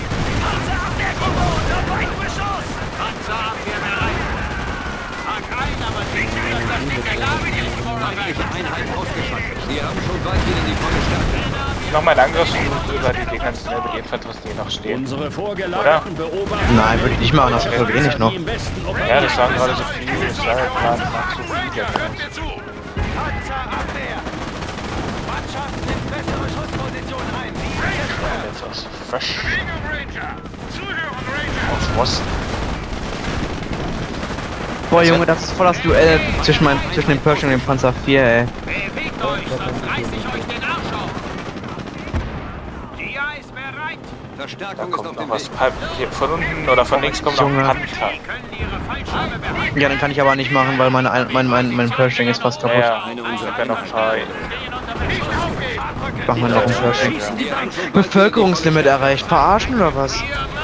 Feindliche Einheit ausgeschaltet. Wir haben schon bald wieder die volle Stärke. Noch mal ein Angriffsflug über die Dinger, über die Infanteristen, die noch stehen. Unsere Vorgelagerten beobachten. Nein, würde ich nicht machen, das ist voll wenig noch. Die im Westen Ja, operieren. das sagen gerade so viele. Das sagen gerade nach so viele. Hört mir zu! Panzerabwehr! Mannschaften in bessere Schussposition ein! Jetzt aus Fresh. Bewegung, Ranger! Zuhören, Ranger! Aus Rost. Boah, Junge, das ist voll das Duell zwischen, mein, zwischen dem Pershing und dem Panzer vier, ey. Bewegt euch, sonst reiß ich euch den Arsch auf! G I ist bereit! Da Verstärkung ist auf kommt dem noch was. Weg. Halb hier von unten oder von links kommt noch ein Junge. Panther. Die können ihre Fallschirme behalten! Ja, den kann ich aber nicht machen, weil meine, ein- mein, mein, mein Pershing ist fast kaputt. Ja, ja. Ich hab ja noch ein paar. Nicht aufgeben! Ich mach mal noch einen Pershing. Wir haben schon bald Bevölkerungslimit erreicht. Verarschen oder was? Ihr Mörser!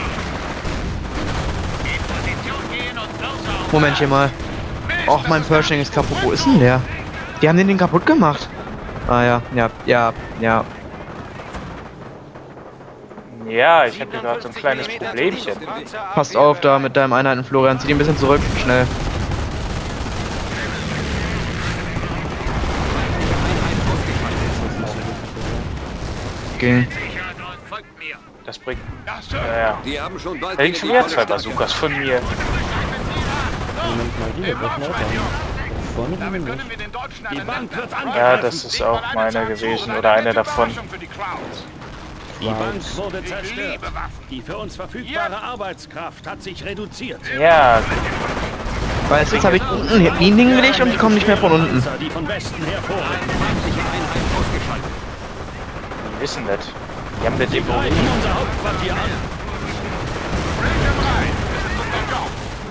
In Position gehen und Mörser! Momentchen mal. Och, mein Pershing ist kaputt. Wo ist denn der? Die haben den Ding kaputt gemacht. Ah ja, ja, ja, ja. Ja, ich habe hier gerade so ein kleines Problemchen. Passt auf da mit deinem Einheiten, Florian. Zieh die ein bisschen zurück. Schnell. Ging. Folgt mir! Das bringt. Ja, ja. Die haben schon bald Da wieder liegen die schon wieder volle zwei Stärke. Bazookas von mir. Moment mal, die wird noch lauter. Vorne die Damit nicht. können wir den Deutschen Die einen Bank wird Ja, angegriffen. das ist auch meine gewesen oder eine davon. Für die Crowds. Die Bank wurde zerstört. Die für uns verfügbare Arbeitskraft hat sich reduziert. Ja, Weil jetzt habe ich unten Linien hingelegt und die kommen nicht mehr von unten. Panzer, die von Westen her vorrücken. Feindliche Einheit ausgeschaltet. die wissen das. Die haben das irgendwo. Greifen unser Hauptquartier an. Ranger bereit! Wir sind unter Job!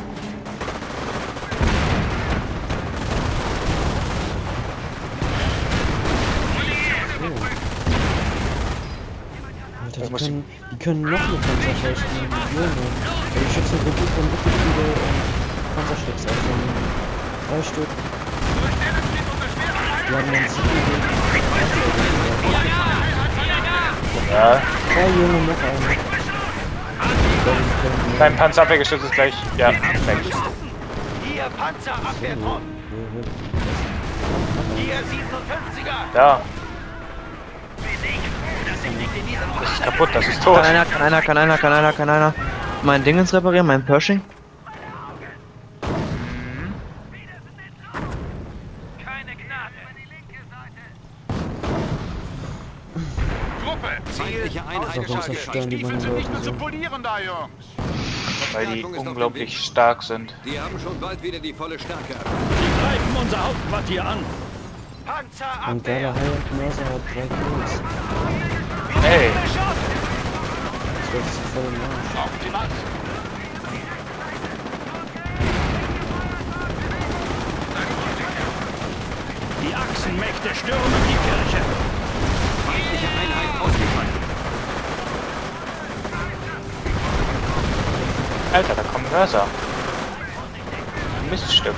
Alter, Ich die muss- können, die können noch eine Panzerfähigkeit nehmen. Junge. Ey, die Schützen wirklich von wirklich viele ähm, Panzerschutz aufsammeln. Drei Stück. Die haben einen Ziel. Ja, Drei Junge, noch einen. dein Panzerabwehrgeschütz ist gleich. Ja, weg. Hier, Panzerabwehrtrupp! Hier siebenundfünfziger! Da. Das ist kaputt, das ist tot. Kann einer, kann einer, kann einer, kann einer, kann einer mein Dingens reparieren, mein Pershing? Keine Gnade! Feindliche Einheit Warum zerstören die meine Leute so? polieren da, Jungs! Weil die unglaublich stark sind. Die haben schon bald wieder die volle Stärke. Sie greifen unser Hauptquartier an. Ein geiler High-End-Mörser hat drei Kills. Hey, Das wird sich voll im Arsch. Auf die Wand! Die Achsenmächte stürmen die Kirche. Feindliche Einheit ausgeschaltet. Alter, da kommen Mörser. Ein Miststück.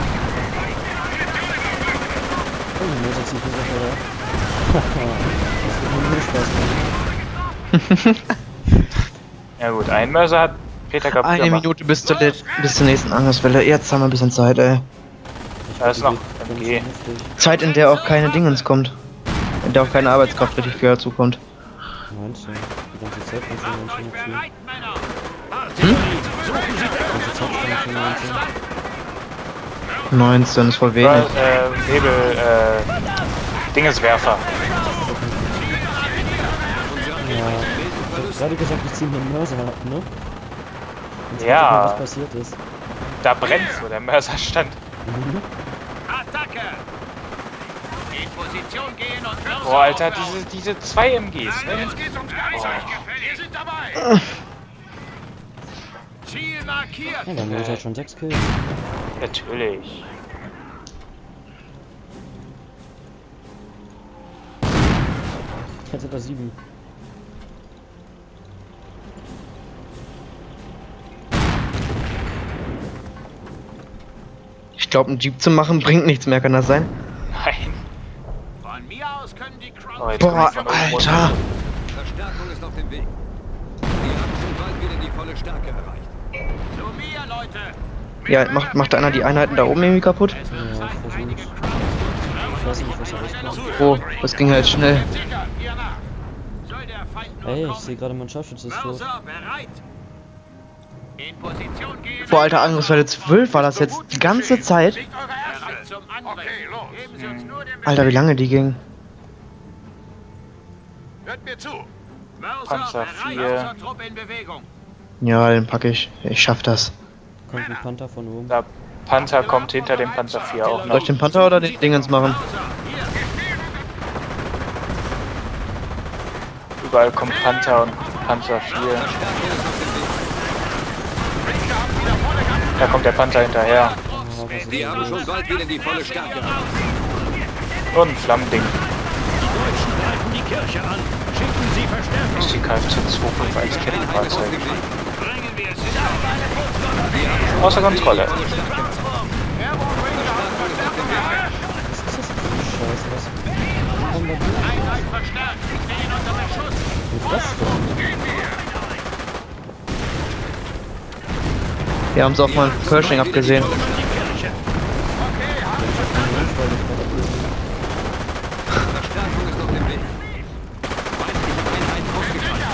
Oh, die Mörser ziehen sich oder? Das wird mir nur Spaß machen. Ja gut, ein Mörser hat Peter kaputt Eine gemacht. Minute bis zur, bis zur nächsten Angriffswelle. Jetzt haben wir ein bisschen Zeit, ey. Da ist noch M G. Zeit, in der auch keine Dingens kommt. In der auch keine Arbeitskraft richtig viel dazu kommt. neunzehn. Die ganze Zeit kommt schon neunzehn dazu. Bereit, Männer! Artillerie, suchen Sie Die ganze Zeit kommt schon neunzehn. neunzehn ist voll Weil, wenig. äh, Nebel, äh, Dingeswerfer. Ja, ich hab gerade gesagt, ich ziehe mir einen Mörser ab, ne? Jetzt Ja. weiß ich mal, was passiert ist. Da brennt wo der Mörser stand. Mhm. Attacke! In Position gehen und Mörser Boah, Alter, aufbauen. diese, diese zwei M Gs, ne? Jetzt geht's ums Gleichheit. Wir sind dabei! Ziel markiert! Ja, der Mörser hat schon sechs Kills. Natürlich. Jetzt hat er sieben. Ich glaube, einen Jeep zu machen bringt nichts mehr, kann das sein? Nein. Von mir aus können die Crowds... Oh, jetzt Boah, kommt von oben runter. Alter! Verstärkung ist auf dem Weg. Die haben schon bald wieder die volle Stärke erreicht. Zu mir, Leute! Ja, macht, macht einer die Einheiten da oben irgendwie kaputt? Ja, ich versuch's. Ich weiß nicht, was er rauskommt. Oh, das ging halt schnell. Sicher, ihr nach! Soll der Feind nur Ey, ich kommen? sehe gerade, mein Scharfschütze ist tot. Mörser bereit! In Position gehen! Boah, Alter, Angriffswelle zwölf war das jetzt die ganze Zeit? Legt eure Bereit zum Angriff! Okay, los! Geben Sie uns nur den Alter, wie lange die ging? Hört mir zu! Mörser Panzer bereit! vier. Mörsertruppe in Bewegung! Ja, den packe ich. Ich schaff das. Kommt ein Panther von oben. Der Panther kommt hinter dem Panzer vier auch Soll noch. ich den Panther oder den Dingens machen? Überall kommt Panther und Panzer vier. Da kommt der Panther hinterher. Ah, was ist Die denn haben los? schon bald wieder die volle Stärke erreicht. Und ein Flammending. Die Deutschen greifen die Kirche an. Schicken Sie Verstärkung. Ist die K F Z zwei fünf eins Kettenfahrzeug. Bringen wir es Außer Kontrolle. Was ist das für eine Scheiße? Was? Wie kommen wir durch? Einheit verstärkt! Sie stehen unter Beschuss! Wie ist das denn? Wir haben es auf meinem Pershing abgesehen. Die Kirche. Verstärkung ist auf dem Weg. Feindliche Einheit ausgeschaltet.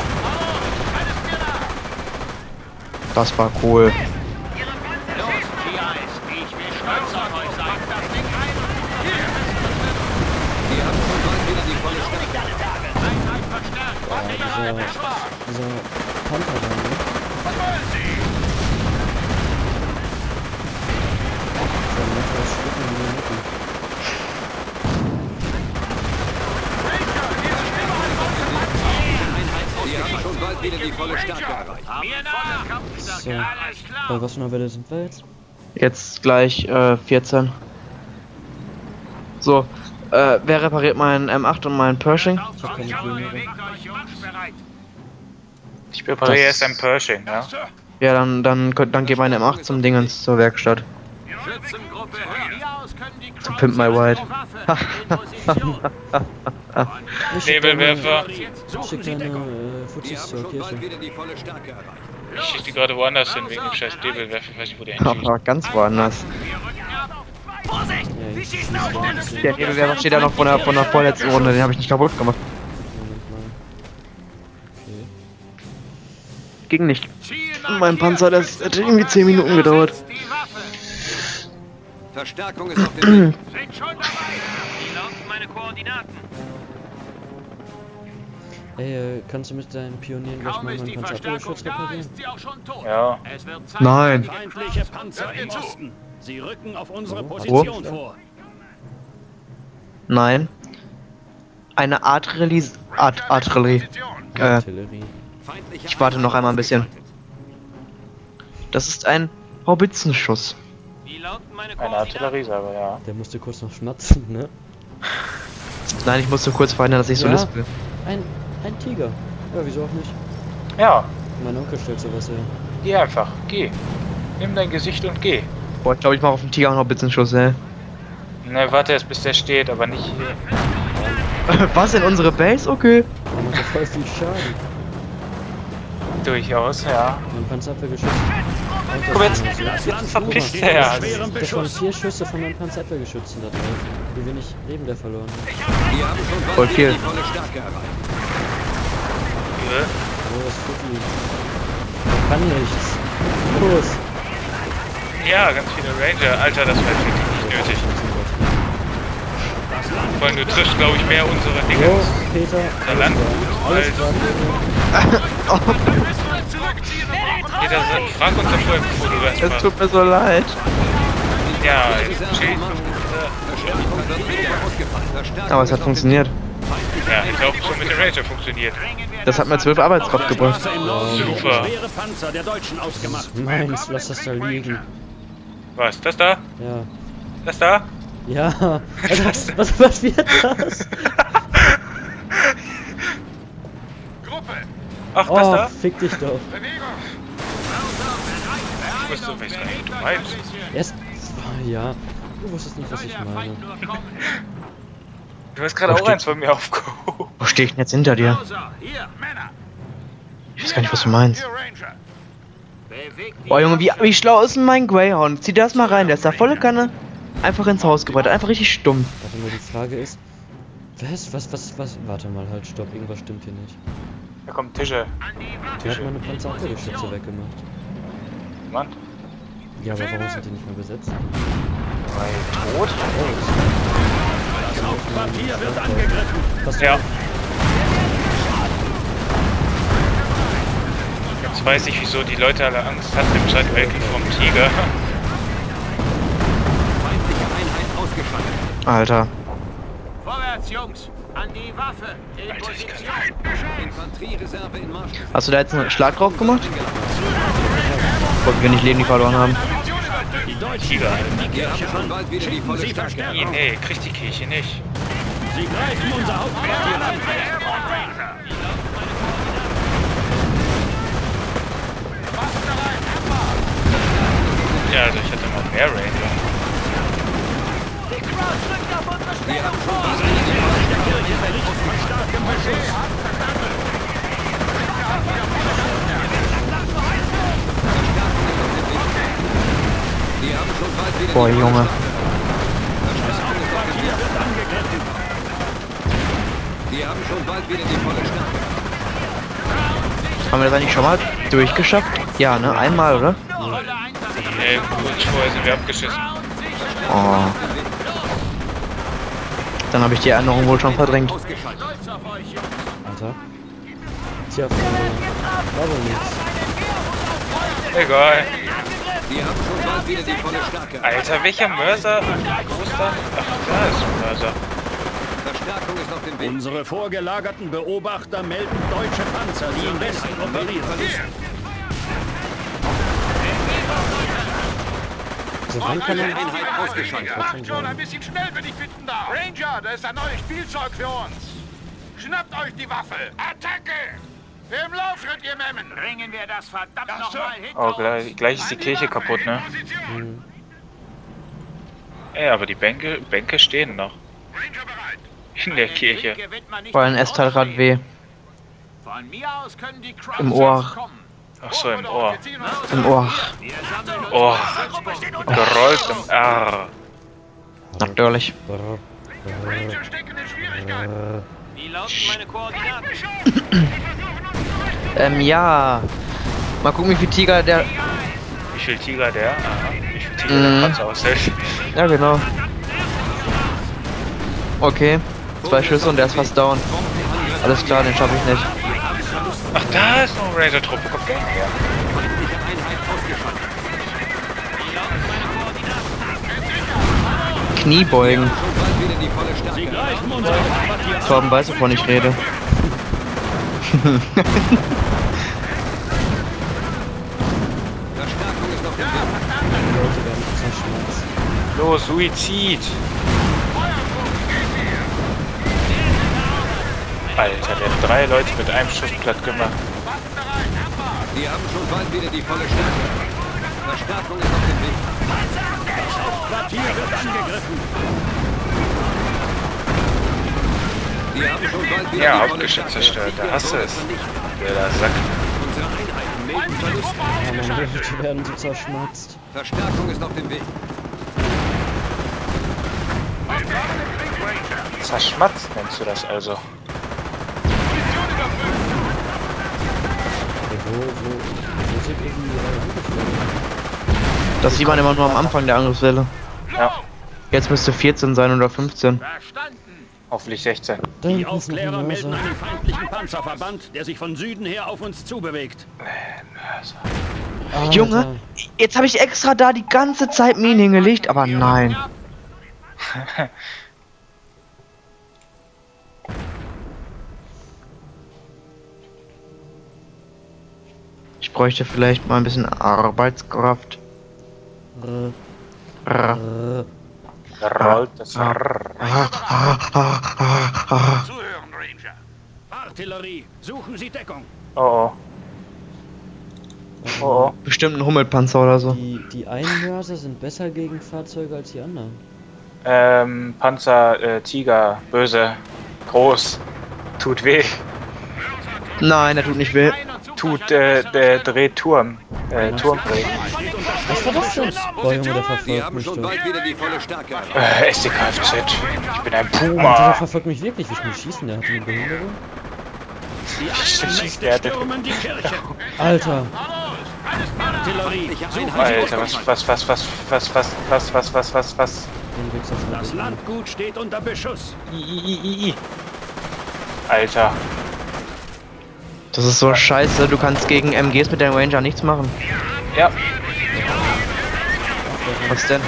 Das war cool. Los, G eins! Ich will stolz auf euch sein! Das Ding ein und Die haben schon bald wieder die volle Stärke. Einheit verstärkt! Ah, dieser, dieser Panther da, ne? Was wollen Sie? Der macht das Stück in die Mitte. Die haben schon bald wieder die volle Stärke erreicht. Mir nach! Kampfstärke, So. alles klar! Bei was für einer Welle sind wir jetzt? Jetzt gleich äh, vierzehn. So, äh, wer repariert meinen M acht und meinen Pershing? Ich hab keine Pläne. Bewegt euch, Jungs! Bereit! Ich repariere Das- erst ein Pershing, ja. Ja, dann, dann, könnt- dann geht meine M acht zum Dingens, zur Werkstatt. Schützengruppe, hört ihr aus, können die Zu Pimp My Ride. In Position! Ich schick deine, Nebelwerfer. schick deine äh, Die Fuzis haben zur schon Kirche. bald wieder die volle Stärke erreicht. Ich schicke die gerade woanders hin wegen dem scheiß Nebelwerfer. Ich weiß nicht, wo der hinschießt. Aber ganz woanders. Wir rücken ab! Vorsicht! Ja, Der Nebelwerfer steht ja noch von der, von der vorletzten Runde, den habe ich nicht kaputt gemacht. Moment mal. Okay. Ging nicht. Mein Panzer, das hat irgendwie zehn Minuten gedauert. Verstärkung ist auf dem Weg. Sind schon dabei. Wie lauten meine Koordinaten? Ey, äh, kannst du mit deinen Pionieren gleich Kaum mal ist meinen die Panzerabwehrgeschütz Verstärkung da, reparieren? ist sie auch schon tot. Ja. Es wird Zeit, Nein. Feindliche Panzer im Osten. Sie rücken auf unsere Oh. Position vor. Nein. Eine Artillerie. Art Artillerie. Äh, Artillerie. Feindliche ich warte noch einmal ein bisschen. Das ist ein Haubitzenschuss. Wie lauten meine Eine Koordinaten? Artilleriesalve, ja. Der musste kurz noch schmatzen, ne? Nein, ich musste kurz verhindern, dass ich so Ja. lispel. Ein, ein Tiger. Ja, wieso auch nicht? Ja, Mein Onkel stellt sowas her. geh einfach, geh. Nimm dein Gesicht und geh. Boah, ich glaube, ich mache auf den Tiger einen Haubitzenschuss, ey. Ne, warte erst bis der steht, aber nicht hier. Was, in unsere Base? Okay. Der macht ja voll viel Schaden. Durchaus, ja. Mein Panzerabwehrgeschütz. Komm jetzt. Lass, Jetzt verpisst er Ja, ja. schweren Das waren Beschuss. vier Schüsse von meinen Panzerabwehrgeschützen da drauf. Wie wenig Leben der verloren hat. Wir haben schon Voll bald viel. die volle Stärke erreicht. Oh, das Fuki. Der kann nichts. Los. Ja, ganz viele Ranger. Alter, das wäre wirklich nicht nötig. Vor allem, du triffst, glaube ich, mehr unsere Dinge. Jo, Peter. Der Landgut, Alles als... klar. Peter, frag uns doch vorher, bevor du Es erstmal... tut mir so leid. Ja, Reserve Chase, am Marsch. Verstärkung wird wieder ausgefallen. Verstärkung Aber es ist hat auf funktioniert. ja, hätte auch schon mit dem Ranger funktioniert. Das hat mir zwölf Arbeitskraft gebracht. Straße im Norden werden Super. schwere Panzer der Deutschen ausgemacht. Meins, lass das da liegen. Was, das da? Ja. Das da? Ja. Alter, was, was, was wird das? Ach, das Oh, da? fick dich doch. Ich wusste, weiß gar nicht, was du meinst. Erst. Ja. Du wusstest nicht, was ich meine. Du hast gerade Wo auch steht- eins von mir aufgehoben. Wo stehe ich denn jetzt hinter dir? Hier, Männer. Ich weiß gar nicht, was du meinst. Hier, Ranger. Bewegt die Boah, Junge, wie, Panzer. wie schlau ist denn mein Greyhound? Zieh das mal rein, der ist da volle Kanne. Einfach ins Haus gebracht, einfach richtig stumpf. Warte mal, die Frage ist. Was, was, was, was? Warte mal, halt, stopp, irgendwas stimmt hier nicht. Da kommen Tische. An die Waffe. Der hat meine Panzerabwehrgeschütze weggemacht. Mann. Ja, aber warum sind die nicht mehr besetzt? Weil tot? Das Hauptquartier wird angegriffen. Was Ja. Jetzt weiß ich, wieso die Leute alle Angst hatten im Zweiten Weltkrieg vom Tiger. feindliche Einheit ausgeschaltet. Alter. Vorwärts, Jungs. An die Waffe. In Alter, ich Position. Infanteriereserve in Marsch. Hast du da jetzt einen Schlag drauf gemacht? Wollten wir nicht Leben, die verloren haben. Die Deutschen Tiger. greifen die Wir haben Kirche schon an. bald wieder die Schicken volle Sie Stärke. Verstärkung. Nee, kriegt die Kirche nicht. Sie greifen unser Hauptquartier an. Ja, also ich hatte noch mehr Ranger. Wir haben schon bald wieder die volle Der Kirche berichten mit starkem Beschuss. Wir haben schon bald wieder Boah, die volle Junge. Stärke. Quartier wird angegriffen. Wir haben schon bald wieder die volle Stärke. Haben wir das eigentlich schon mal durchgeschafft? Ja, ne? Einmal, oder? Nee, kurz vorher sind wir abgeschissen. Oh. Dann habe ich die Erinnerung wohl schon verdrängt. Ausgeschaltet. Alter. Tja, war wohl nichts. Egal. Wir haben schon bald wieder die volle Stärke. Alter, welcher Mörser? Wo ist da? Ach, da ist ein Mörser. Verstärkung ist auf dem Weg. Unsere vorgelagerten Beobachter melden deutsche Panzer, die im Westen operieren. So wann kann man. Einheit ausgeschaltet. Macht schon ein bisschen schnell, wenn ich bitten darf. Ranger, da ist ein neues Spielzeug für uns. Schnappt euch die Waffe. Attacke! Im Laufschritt, ihr Memmen. Bringen wir das verdammt Ja, nochmal Sir. hinter Oh, uns. gleich, gleich ist die Kirche kaputt, ne? Hm. Ey, aber die Bänke, Bänke stehen noch. Ranger bereit. In der Kirche. Gewinnt man nicht Vor allem mit S-Teil gerade weh. Von mir aus können die Crowds Im Ohr. selbst kommen. Ach so, im Ohr. Wir ziehen uns Im Ohr. Wir sammeln uns Oh, bei Stützpunkten. gerollt im R. Natürlich. Ranger stecken in Schwierigkeiten. Wie lauten meine Koordinaten? Ähm, ja. Mal gucken, wie viel Tiger der... Wie viel Tiger der? Aha. Wie viel Tiger Mhm. der Panzer aushält. Ja, genau. Okay. Zwei Schüsse und der ist fast down. Alles klar, den schaffe ich nicht. Ach, da ist noch eine Ranger-Truppe. Kommt gerne her. Feindliche Einheit ausgeschaltet. Wie lauten meine Koordinaten? Kniebeugen. Schon bald wieder die volle Sie Stärke. greifen unser Hauptquartier an. Torben weiß, wovon ich rede. Verstärkung ist auf dem Weg. Die Leute werden zerschmerzt. Los, Suizid! Alter, der hat drei Leute mit einem Schuss platt gemacht. Wir haben schon bald wieder die volle Stärke. Verstärkung ist auf dem Weg. Das Hauptquartier wird angegriffen. Wir haben schon bald wieder Ja, die volle Hauptgeschütz Stärke. zerstört, Die da hast du Kurve es. vernichtet. Der da Sack. Unsere Einheiten melden Verluste. Ja, meine Leute werden so zerschmerzt. Verstärkung ist auf dem Weg. Zerschmatzt nennst du das also. Ja, wo, wo, wo sind irgendwie die angeflogen? Das sieht man immer nur am Anfang der Angriffswelle. Ja, Jetzt müsste vierzehn sein oder fünfzehn. hoffentlich sechzehn. Da Die hinten ist noch Aufklärer ein melden Mörser. einen feindlichen Panzerverband, der sich von Süden her auf uns zubewegt. Alter. Junge, jetzt habe ich extra da die ganze Zeit Minen hingelegt, aber nein. Ich bräuchte vielleicht mal ein bisschen Arbeitskraft. Äh, Rrr. äh, Rollt das. Zuhören, Ranger. Artillerie, suchen Sie Deckung. Oh oh. Oh oh. Bestimmt ein Hummelpanzer oder so. die, die einen Mörser sind besser gegen Fahrzeuge als die anderen. Ähm, Panzer, äh, Tiger, böse, groß, tut weh, Nein, der tut nicht weh. tut, äh, der dreht Turm, äh, Turmdreh. Was war das denn? Boah, Junge, der Wir verfolgt haben mich schon doch. bald wieder die volle Stärke. Äh, S D Kfz, ich bin ein Alter, der Puma. verfolgt mich wirklich. Wie schnell schießen? Der hat eine Behinderung. Die schießt Eisenmächte der denn? stürmen die Kirche. Alter. Artillerie, suchen Sie Alter, Deckung. was, was, was, was, was, was, was, was, was, was, was, Den Wichser von Das hinten. Landgut steht unter Beschuss. I, I, I, I, I. Alter, Das ist so scheiße, du kannst gegen M Gs mit deinem Ranger nichts machen. ja, Was denn?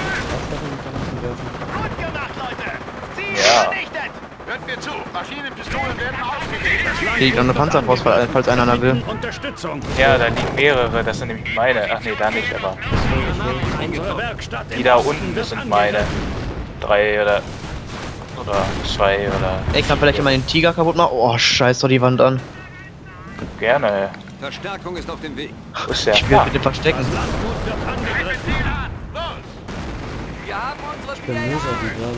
ja, Hört mir zu. Maschinenpistolen werden ausgegeben. Liegt an der Panzerfaust, falls falls einer einer will. Unterstützung. ja, da liegen mehrere, das sind nämlich meine, ach nee, da nicht, aber Unsere Werkstatt die im da Osten unten, das wird sind meine. angegriffen. Drei oder, oder zwei oder, Ey, kann vielleicht immer den Tiger kaputt machen? Oh, scheiß doch die Wand an. gerne, Verstärkung ist auf dem Weg. wo ist der? Ich will Ja. bitte verstecken. Das Landgut wird angegriffen. Ich bin Loser, die gerade.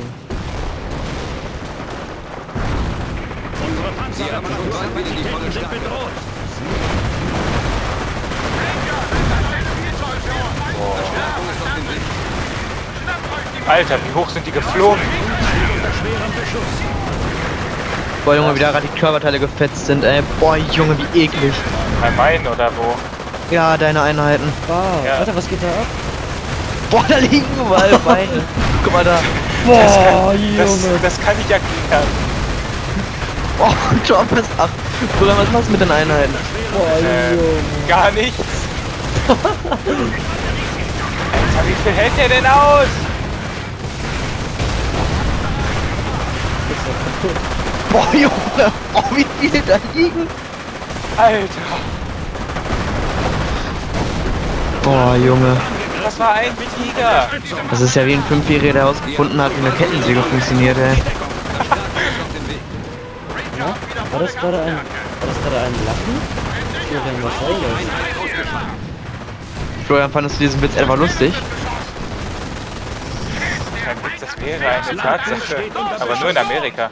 Unsere Sie haben schon bald wieder die volle Panzerkapazitäten sind Stärke. bedroht. Verstärkung ist auf dem Weg. Alter, wie hoch sind die geflogen? Unter schwerem Beschuss. Boah, Junge, wie da gerade die Körperteile gefetzt sind, ey. Boah, Junge, wie eklig. Bei meinen oder wo? Ja, deine Einheiten. Wow, Ja. Alter, was geht da ab? Boah, da liegen überall Beine. Guck mal da. Das Boah, kann, das, Junge. das kann ich erklären. Boah, Job ist acht. Bruder, was machst du mit den Einheiten? Boah, Äh, Junge. gar nichts. Alter, wie viel hält der denn aus? Boah, Junge. Oh, wie viele da liegen. Alter, Boah, Junge. das war ein Tiger. Das ist ja wie ein Fünfjähriger, der herausgefunden hat, wie eine Kettensäge funktioniert, ey. Verstärkung ist auf dem Weg. Ja? War das gerade ein, war das gerade ein Lachen? Florian, was soll das? Einheit ausgeschaltet. Florian, fandest du diesen Witz etwa lustig? Kein Witz, das wäre eine Tatsache. Aber nur in Amerika.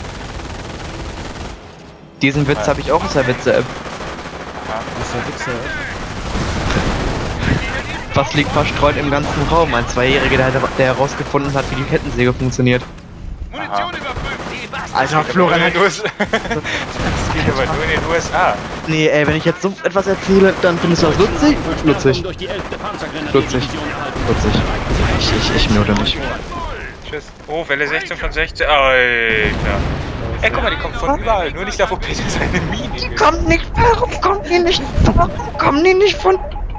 Diesen Witz habe ich auch aus der Witze-App. Was ist der Wichser? Was liegt verstreut im ganzen Raum? Ein Zweijähriger, der, der herausgefunden hat, wie die Kettensäge funktioniert. Munition überprüft. Alter, Florian hat... Das geht aber nur in den U S A. Nee, ey, wenn ich jetzt so etwas erzähle, dann findest du das lustig? Lustig. Durch die elfte Lustig. Lustig. Ich, ich, ich mute mich. Tschüss. Oh, Welle sechzehn von sechzehn. Alter. Ey, guck mal, die kommt von überall. Nur nicht da, wo Peter seine Mine Die ist. kommt nicht, warum kommt die nicht, warum kommen die nicht von...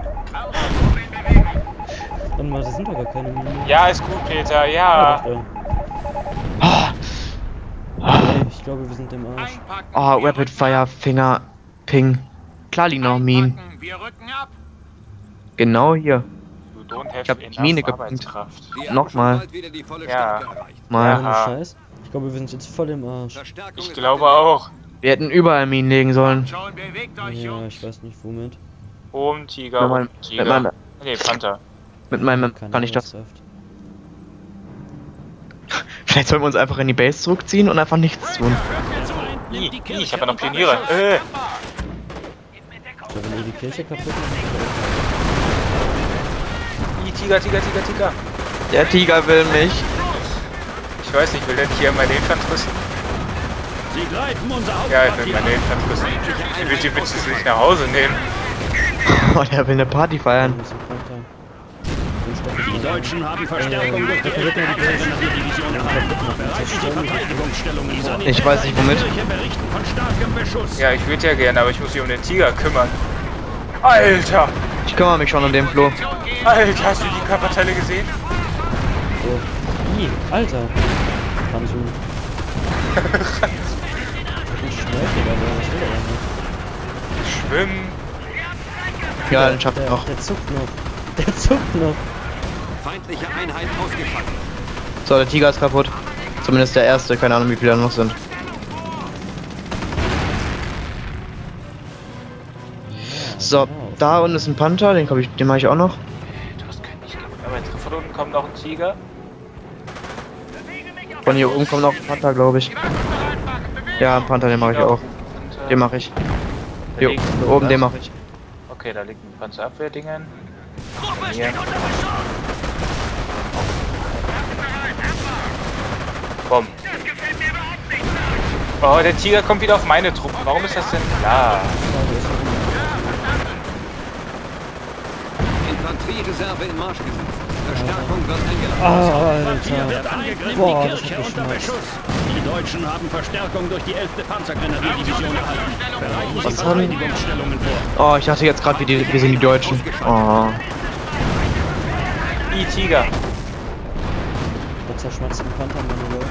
Warte mal, das sind doch gar keine Minen. Ja, ist gut, Peter, ja. Ja, doch, ja. Ey, ich glaube, wir sind im Arsch. Oh, Rapid Fire, Finger, Ping. Klar liegen noch Minen. Wir rücken ab. Genau hier. Du don't have Ich hab die enough Mine gepinkt. Arbeitskraft. Wir haben Nochmal. schon bald wieder die volle Ja. Stärke erreicht. Mal. Ohne Aha. Scheiß. Ich glaube, wir sind jetzt voll im Arsch. Verstärkung Ich ist glaube auf auch. Wir hätten überall Minen legen sollen. Schon bewegt euch, Ja, Jungs. ich weiß nicht womit. Oben Tiger, Mit meinem, oben mit Tiger. meinem, Nee, Panther. mit meinem Keine kann ich das. Airsoft. Vielleicht sollten wir uns einfach in die Base zurückziehen und einfach nichts tun. Ih, ih, ich hab ja noch Pioniere. Äh. So, wenn ihr die Kirche kaputt macht, Ih, Tiger, Tiger, Tiger, Tiger. Der Tiger will mich. Ich weiß nicht, will der hier meine Infanteristen? Sie greifen unser Ja, ich will Hauptquartier meine an. Infanteristen. Ich will die Witze nicht nach Hause nehmen. Oh, der will eine Party feiern. ein bisschen Konter. Die Deutschen haben Verstärkung durch die elfte Panzergrenadierdivision erhalten. Bereiten Sie Verteidigungsstellungen vor. Ich weiß nicht womit. Kirche berichten von starkem Beschuss. Ja, ich würde ja gerne, aber ich muss mich um den Tiger kümmern. Alter! Ich kümmere mich schon um den Flo. Alter, hast du die Körperteile gesehen? So. Ih, Alter. Hansu. Ich schmeiße da, aber was will er denn nicht? Schwimmen. Ja, den schafft er Der, noch. der zuckt noch. Der zuckt noch. feindliche Einheit ausgeschaltet. So, der Tiger ist kaputt. Zumindest der erste, keine Ahnung wie viele da noch sind. So, da unten ist ein Panther, den, glaub ich, den mache ich auch noch. Das kann nicht gehen. Aber jetzt von unten kommt noch ein Tiger. Von hier oben kommt noch ein Panther, glaube ich. Ja, ein Panther, den mache ich auch. Und, äh, Den mache ich. da Jo, liegt- da oben den mache ich. Okay, da liegt ein Panzerabwehrdingen. Hier. Komm. Oh, der Tiger kommt wieder auf meine Truppen. Warum ist das denn klar? Infanteriereserve in Marsch gesetzt. Verstärkung wird eingeleitet. Ah, Hier Alter. wird angegriffen, Boah, die das Kirche hat unter geschmerzt. Beschuss. Die Deutschen haben Verstärkung durch die elfte Panzergrenadierdivision erhalten. Bereiten Sie Was haben die? Verteidigungsstellungen vor. Oh, ich dachte jetzt gerade, wir, die- wir sind die Deutschen. Oh. I Tiger. Der zerschmatzt den Panther, meine Leute.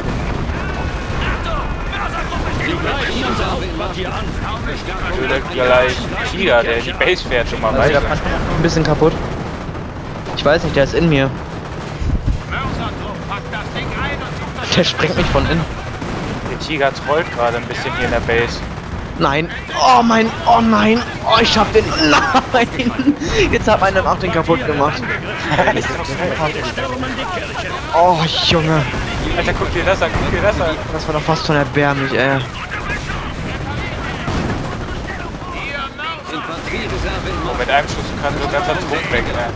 Sie greifen unser Hauptquartier an. Oder gleich Tiger, der in die Base fährt, schon mal Also der weiter. Panther ist ein bisschen kaputt. Ich weiß nicht, der ist in mir. Mörsertrupp, packt das Ding ein und sucht das Der sprengt mich von innen. Der Tiger trollt gerade ein bisschen hier in der Base. Nein. Oh mein. Oh nein. Oh, ich hab den. Nein. Jetzt hat einer auch den kaputt gemacht. Oh, Junge. Alter, guck dir das an, guck dir das an. Das war doch fast schon erbärmlich, ey. Infanteriereserve in Oh, Marsch. mit einem Schuss kann so ein ganzer Trupp weg, ne?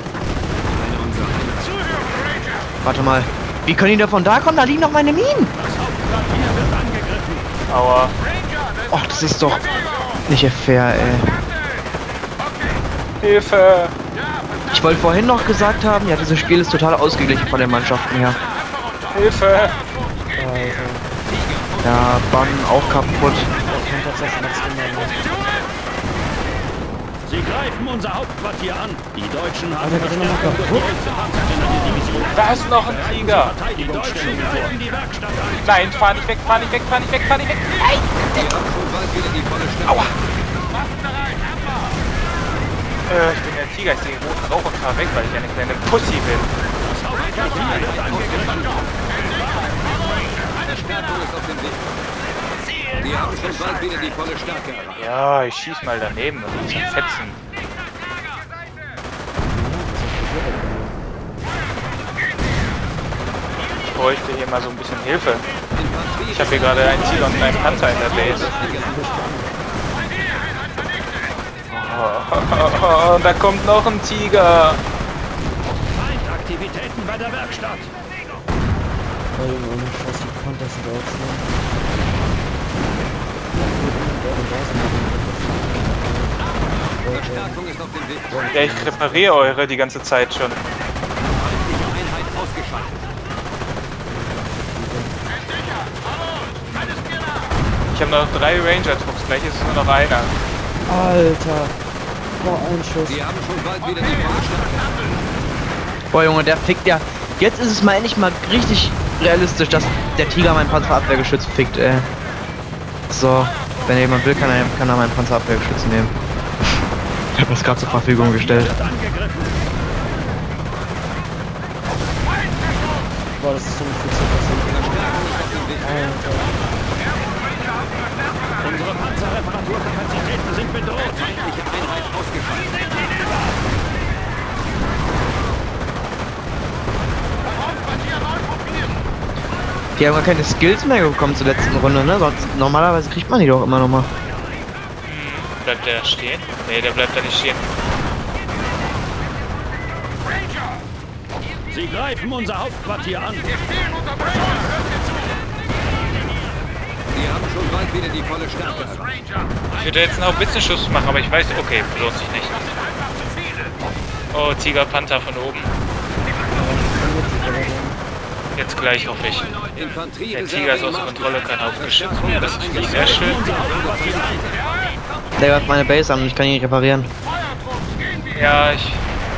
Warte mal. Wie können die denn von da kommen? Da liegen noch meine Minen. Aua. Oh, das ist doch nicht fair, ey. Hilfe! Ich wollte vorhin noch gesagt haben, ja, dieses Spiel ist total ausgeglichen von den Mannschaften her. Hilfe! Alter. Ja, Bann auch kaputt. Der Panther zerschmatzt immer noch. Sie greifen unser Hauptquartier an. Die Deutschen haben Alter, geht der noch mal Verstärkung durch die kaputt? elfte Panzergrenadierdivision. Da ist noch ein Tiger! Verteidigungsstellungen vor. Die Werkstatt ein. Nein, fahr nicht weg, fahr nicht weg, fahr nicht weg, fahr nicht weg! Nein! Wir haben schon bald wieder die volle Stärke. Aua! Äh, ich bin der Tiger, ich sehe roten Rauch und fahr weg, weil ich eine kleine Pussy bin. Hauptquartier wird angegriffen. Verstärkung ist auf dem Weg. Wir haben schon bald wieder die volle Stärke erreicht. Ja, ich schieß mal daneben und die zerfetzen. Ich bräuchte hier mal so ein bisschen Hilfe. Ich habe hier gerade einen Tiger und einen Panther in der Base. Oh, und da kommt noch ein Tiger. Aktivitäten bei der Werkstatt. Oh Junge, ohne Scheiß, wie konnte das denn auch schnell? Verstärkung ist auf dem Weg. Ja, ich repariere eure die ganze Zeit schon. Feindliche Einheit ausgeschaltet. Ich habe noch drei Ranger-Trupps, gleich ist es nur noch einer. Alter! Boah, ein Schuss. Sie haben schon bald wieder die volle Stärke. Boah Junge, der fickt ja. Jetzt ist es mal endlich mal richtig realistisch, dass der Tiger mein Panzerabwehrgeschütz fickt, ey. So, wenn jemand will, kann er, kann er mein Panzerabwehrgeschütz nehmen. Ich habe das gerade zur Verfügung gestellt. Boah, das ist so ein Fitzer. Unsere Panzerreparaturkapazitäten sind bedroht. Feindliche Einheit ausgeschaltet. Die haben gar keine Skills mehr bekommen zur letzten Runde, ne? Sonst normalerweise kriegt man die doch immer noch mal. Bleibt der stehen? Ne, der bleibt da nicht stehen. Sie greifen unser Hauptquartier an. Sie haben schon bald wieder die volle Stärke. Ich würde jetzt einen Haubitzenschuss machen, aber ich weiß, okay, lohnt sich nicht. Oh, Tiger Panther von oben. Jetzt gleich hoffe ich. Der Tiger ist außer Kontrolle, kein Hauptgeschütz mehr, das ist sehr schön. Der hat meine Base an und ich kann ihn nicht reparieren. Ja, ich...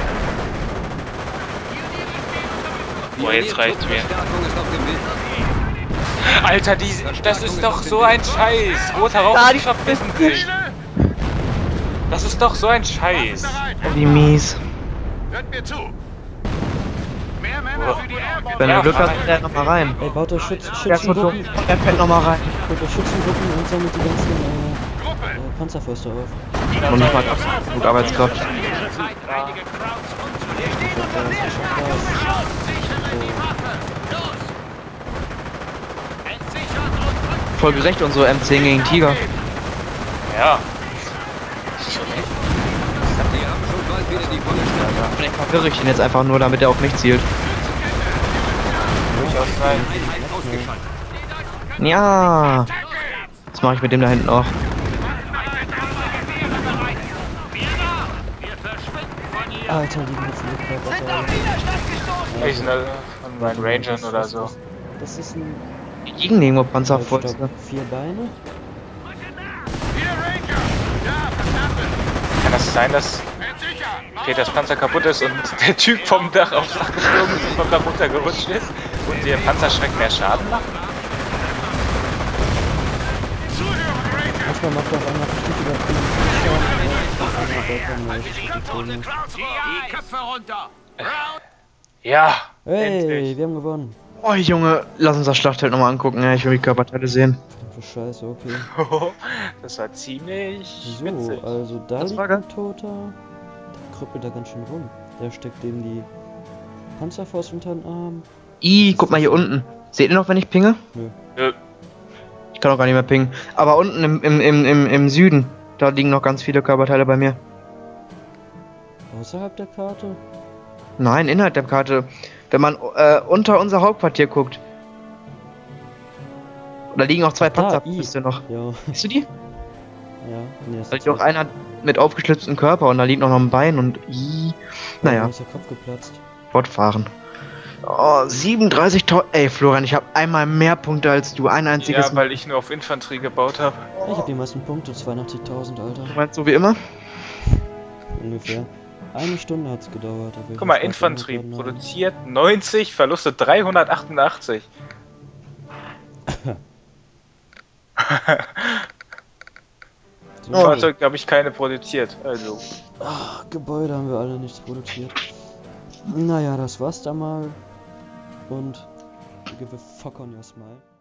Boah, jetzt reicht's mir. Verstärkung ist auf dem Weg. Alter, die, das ist doch so ein Scheiß. Roter Rauch, Ah, die verpissen sich. Das ist doch so ein Scheiß. Wie mies. Hört mir zu. Mehr Männer für die Airborne. Wenn er Ja, Glück hat, Mann. kommt er noch mal rein. Ey, baut euch Schütz, Der ist so dumm. Schützengruppen, Er fällt noch mal rein. baut euch Schützengruppen und sammelt die ganzen äh, äh, Panzerfäuste auf. Und nicht mal absolut Arbeitskraft. Voll gerecht unsere M zehn gegen Tiger. Ja. Sie haben schon bald wieder die volle Stärke. Vielleicht verwirre ich ihn jetzt einfach nur, damit er auf mich zielt. Durchaus sein. Einheit ausgeschaltet. Ja. Was mache ich mit dem da hinten auch? Alter, die ganzen Luftwaffe. Ich sind alle von meinen Rangern oder so. Das ist ein... Die liegen nirgendwo Stopp, Panzerfäuste. vier Beine. Kann das sein, dass Peters Panzer kaputt ist und der Typ vom Dach aufs Dach geflogen ist und vom Dach runtergerutscht ist und der Panzerschreck mehr Schaden macht? Manchmal macht er auch einer richtig übertrieben. Die Köpfe runter. Ja, Hey, endlich. wir haben gewonnen. Oh Junge, lass uns das Schlachtfeld nochmal angucken, ja, ich will die Körperteile sehen. Für Scheiße, okay. Das war ziemlich So, witzig. also da Das liegt war geil. ein Toter. Der krüppelt da ganz schön rum. Der steckt dem die Panzerfaust unter den Arm. Ih, guck mal hier unten. Seht ihr noch, wenn ich pinge? Nö. Ich kann auch gar nicht mehr pingen. Aber unten im, im, im, im, im Süden, da liegen noch ganz viele Körperteile bei mir. Außerhalb der Karte? Nein, innerhalb der Karte. Wenn man äh, unter unser Hauptquartier guckt. Da liegen auch zwei Da, Panzerfäuste noch. Ja, Siehst du die? ja. Nee, das Da liegt auch einer mit aufgeschlitztem Körper und da liegt noch ein Bein und ih. Naja, ist der Kopf geplatzt. fortfahren. Oh, siebenunddreißigtausend. Ey, Florian, ich habe einmal mehr Punkte als du. Ein einziges Ja, weil ich nur auf Infanterie gebaut habe. Ich habe die meisten Punkte, zweiundachtzigtausend, Alter. Du meinst so wie immer? Ungefähr. Eine Stunde hat's gedauert. aber ich Guck mal, muss Infanterie weiter runterladen. produziert neunzig, Verluste dreihundertachtundachtzig. So, Fahrzeug habe ich keine produziert, also. ach, Gebäude haben wir alle nichts produziert. Naja, das war's dann mal. Und give a fuck on your smile.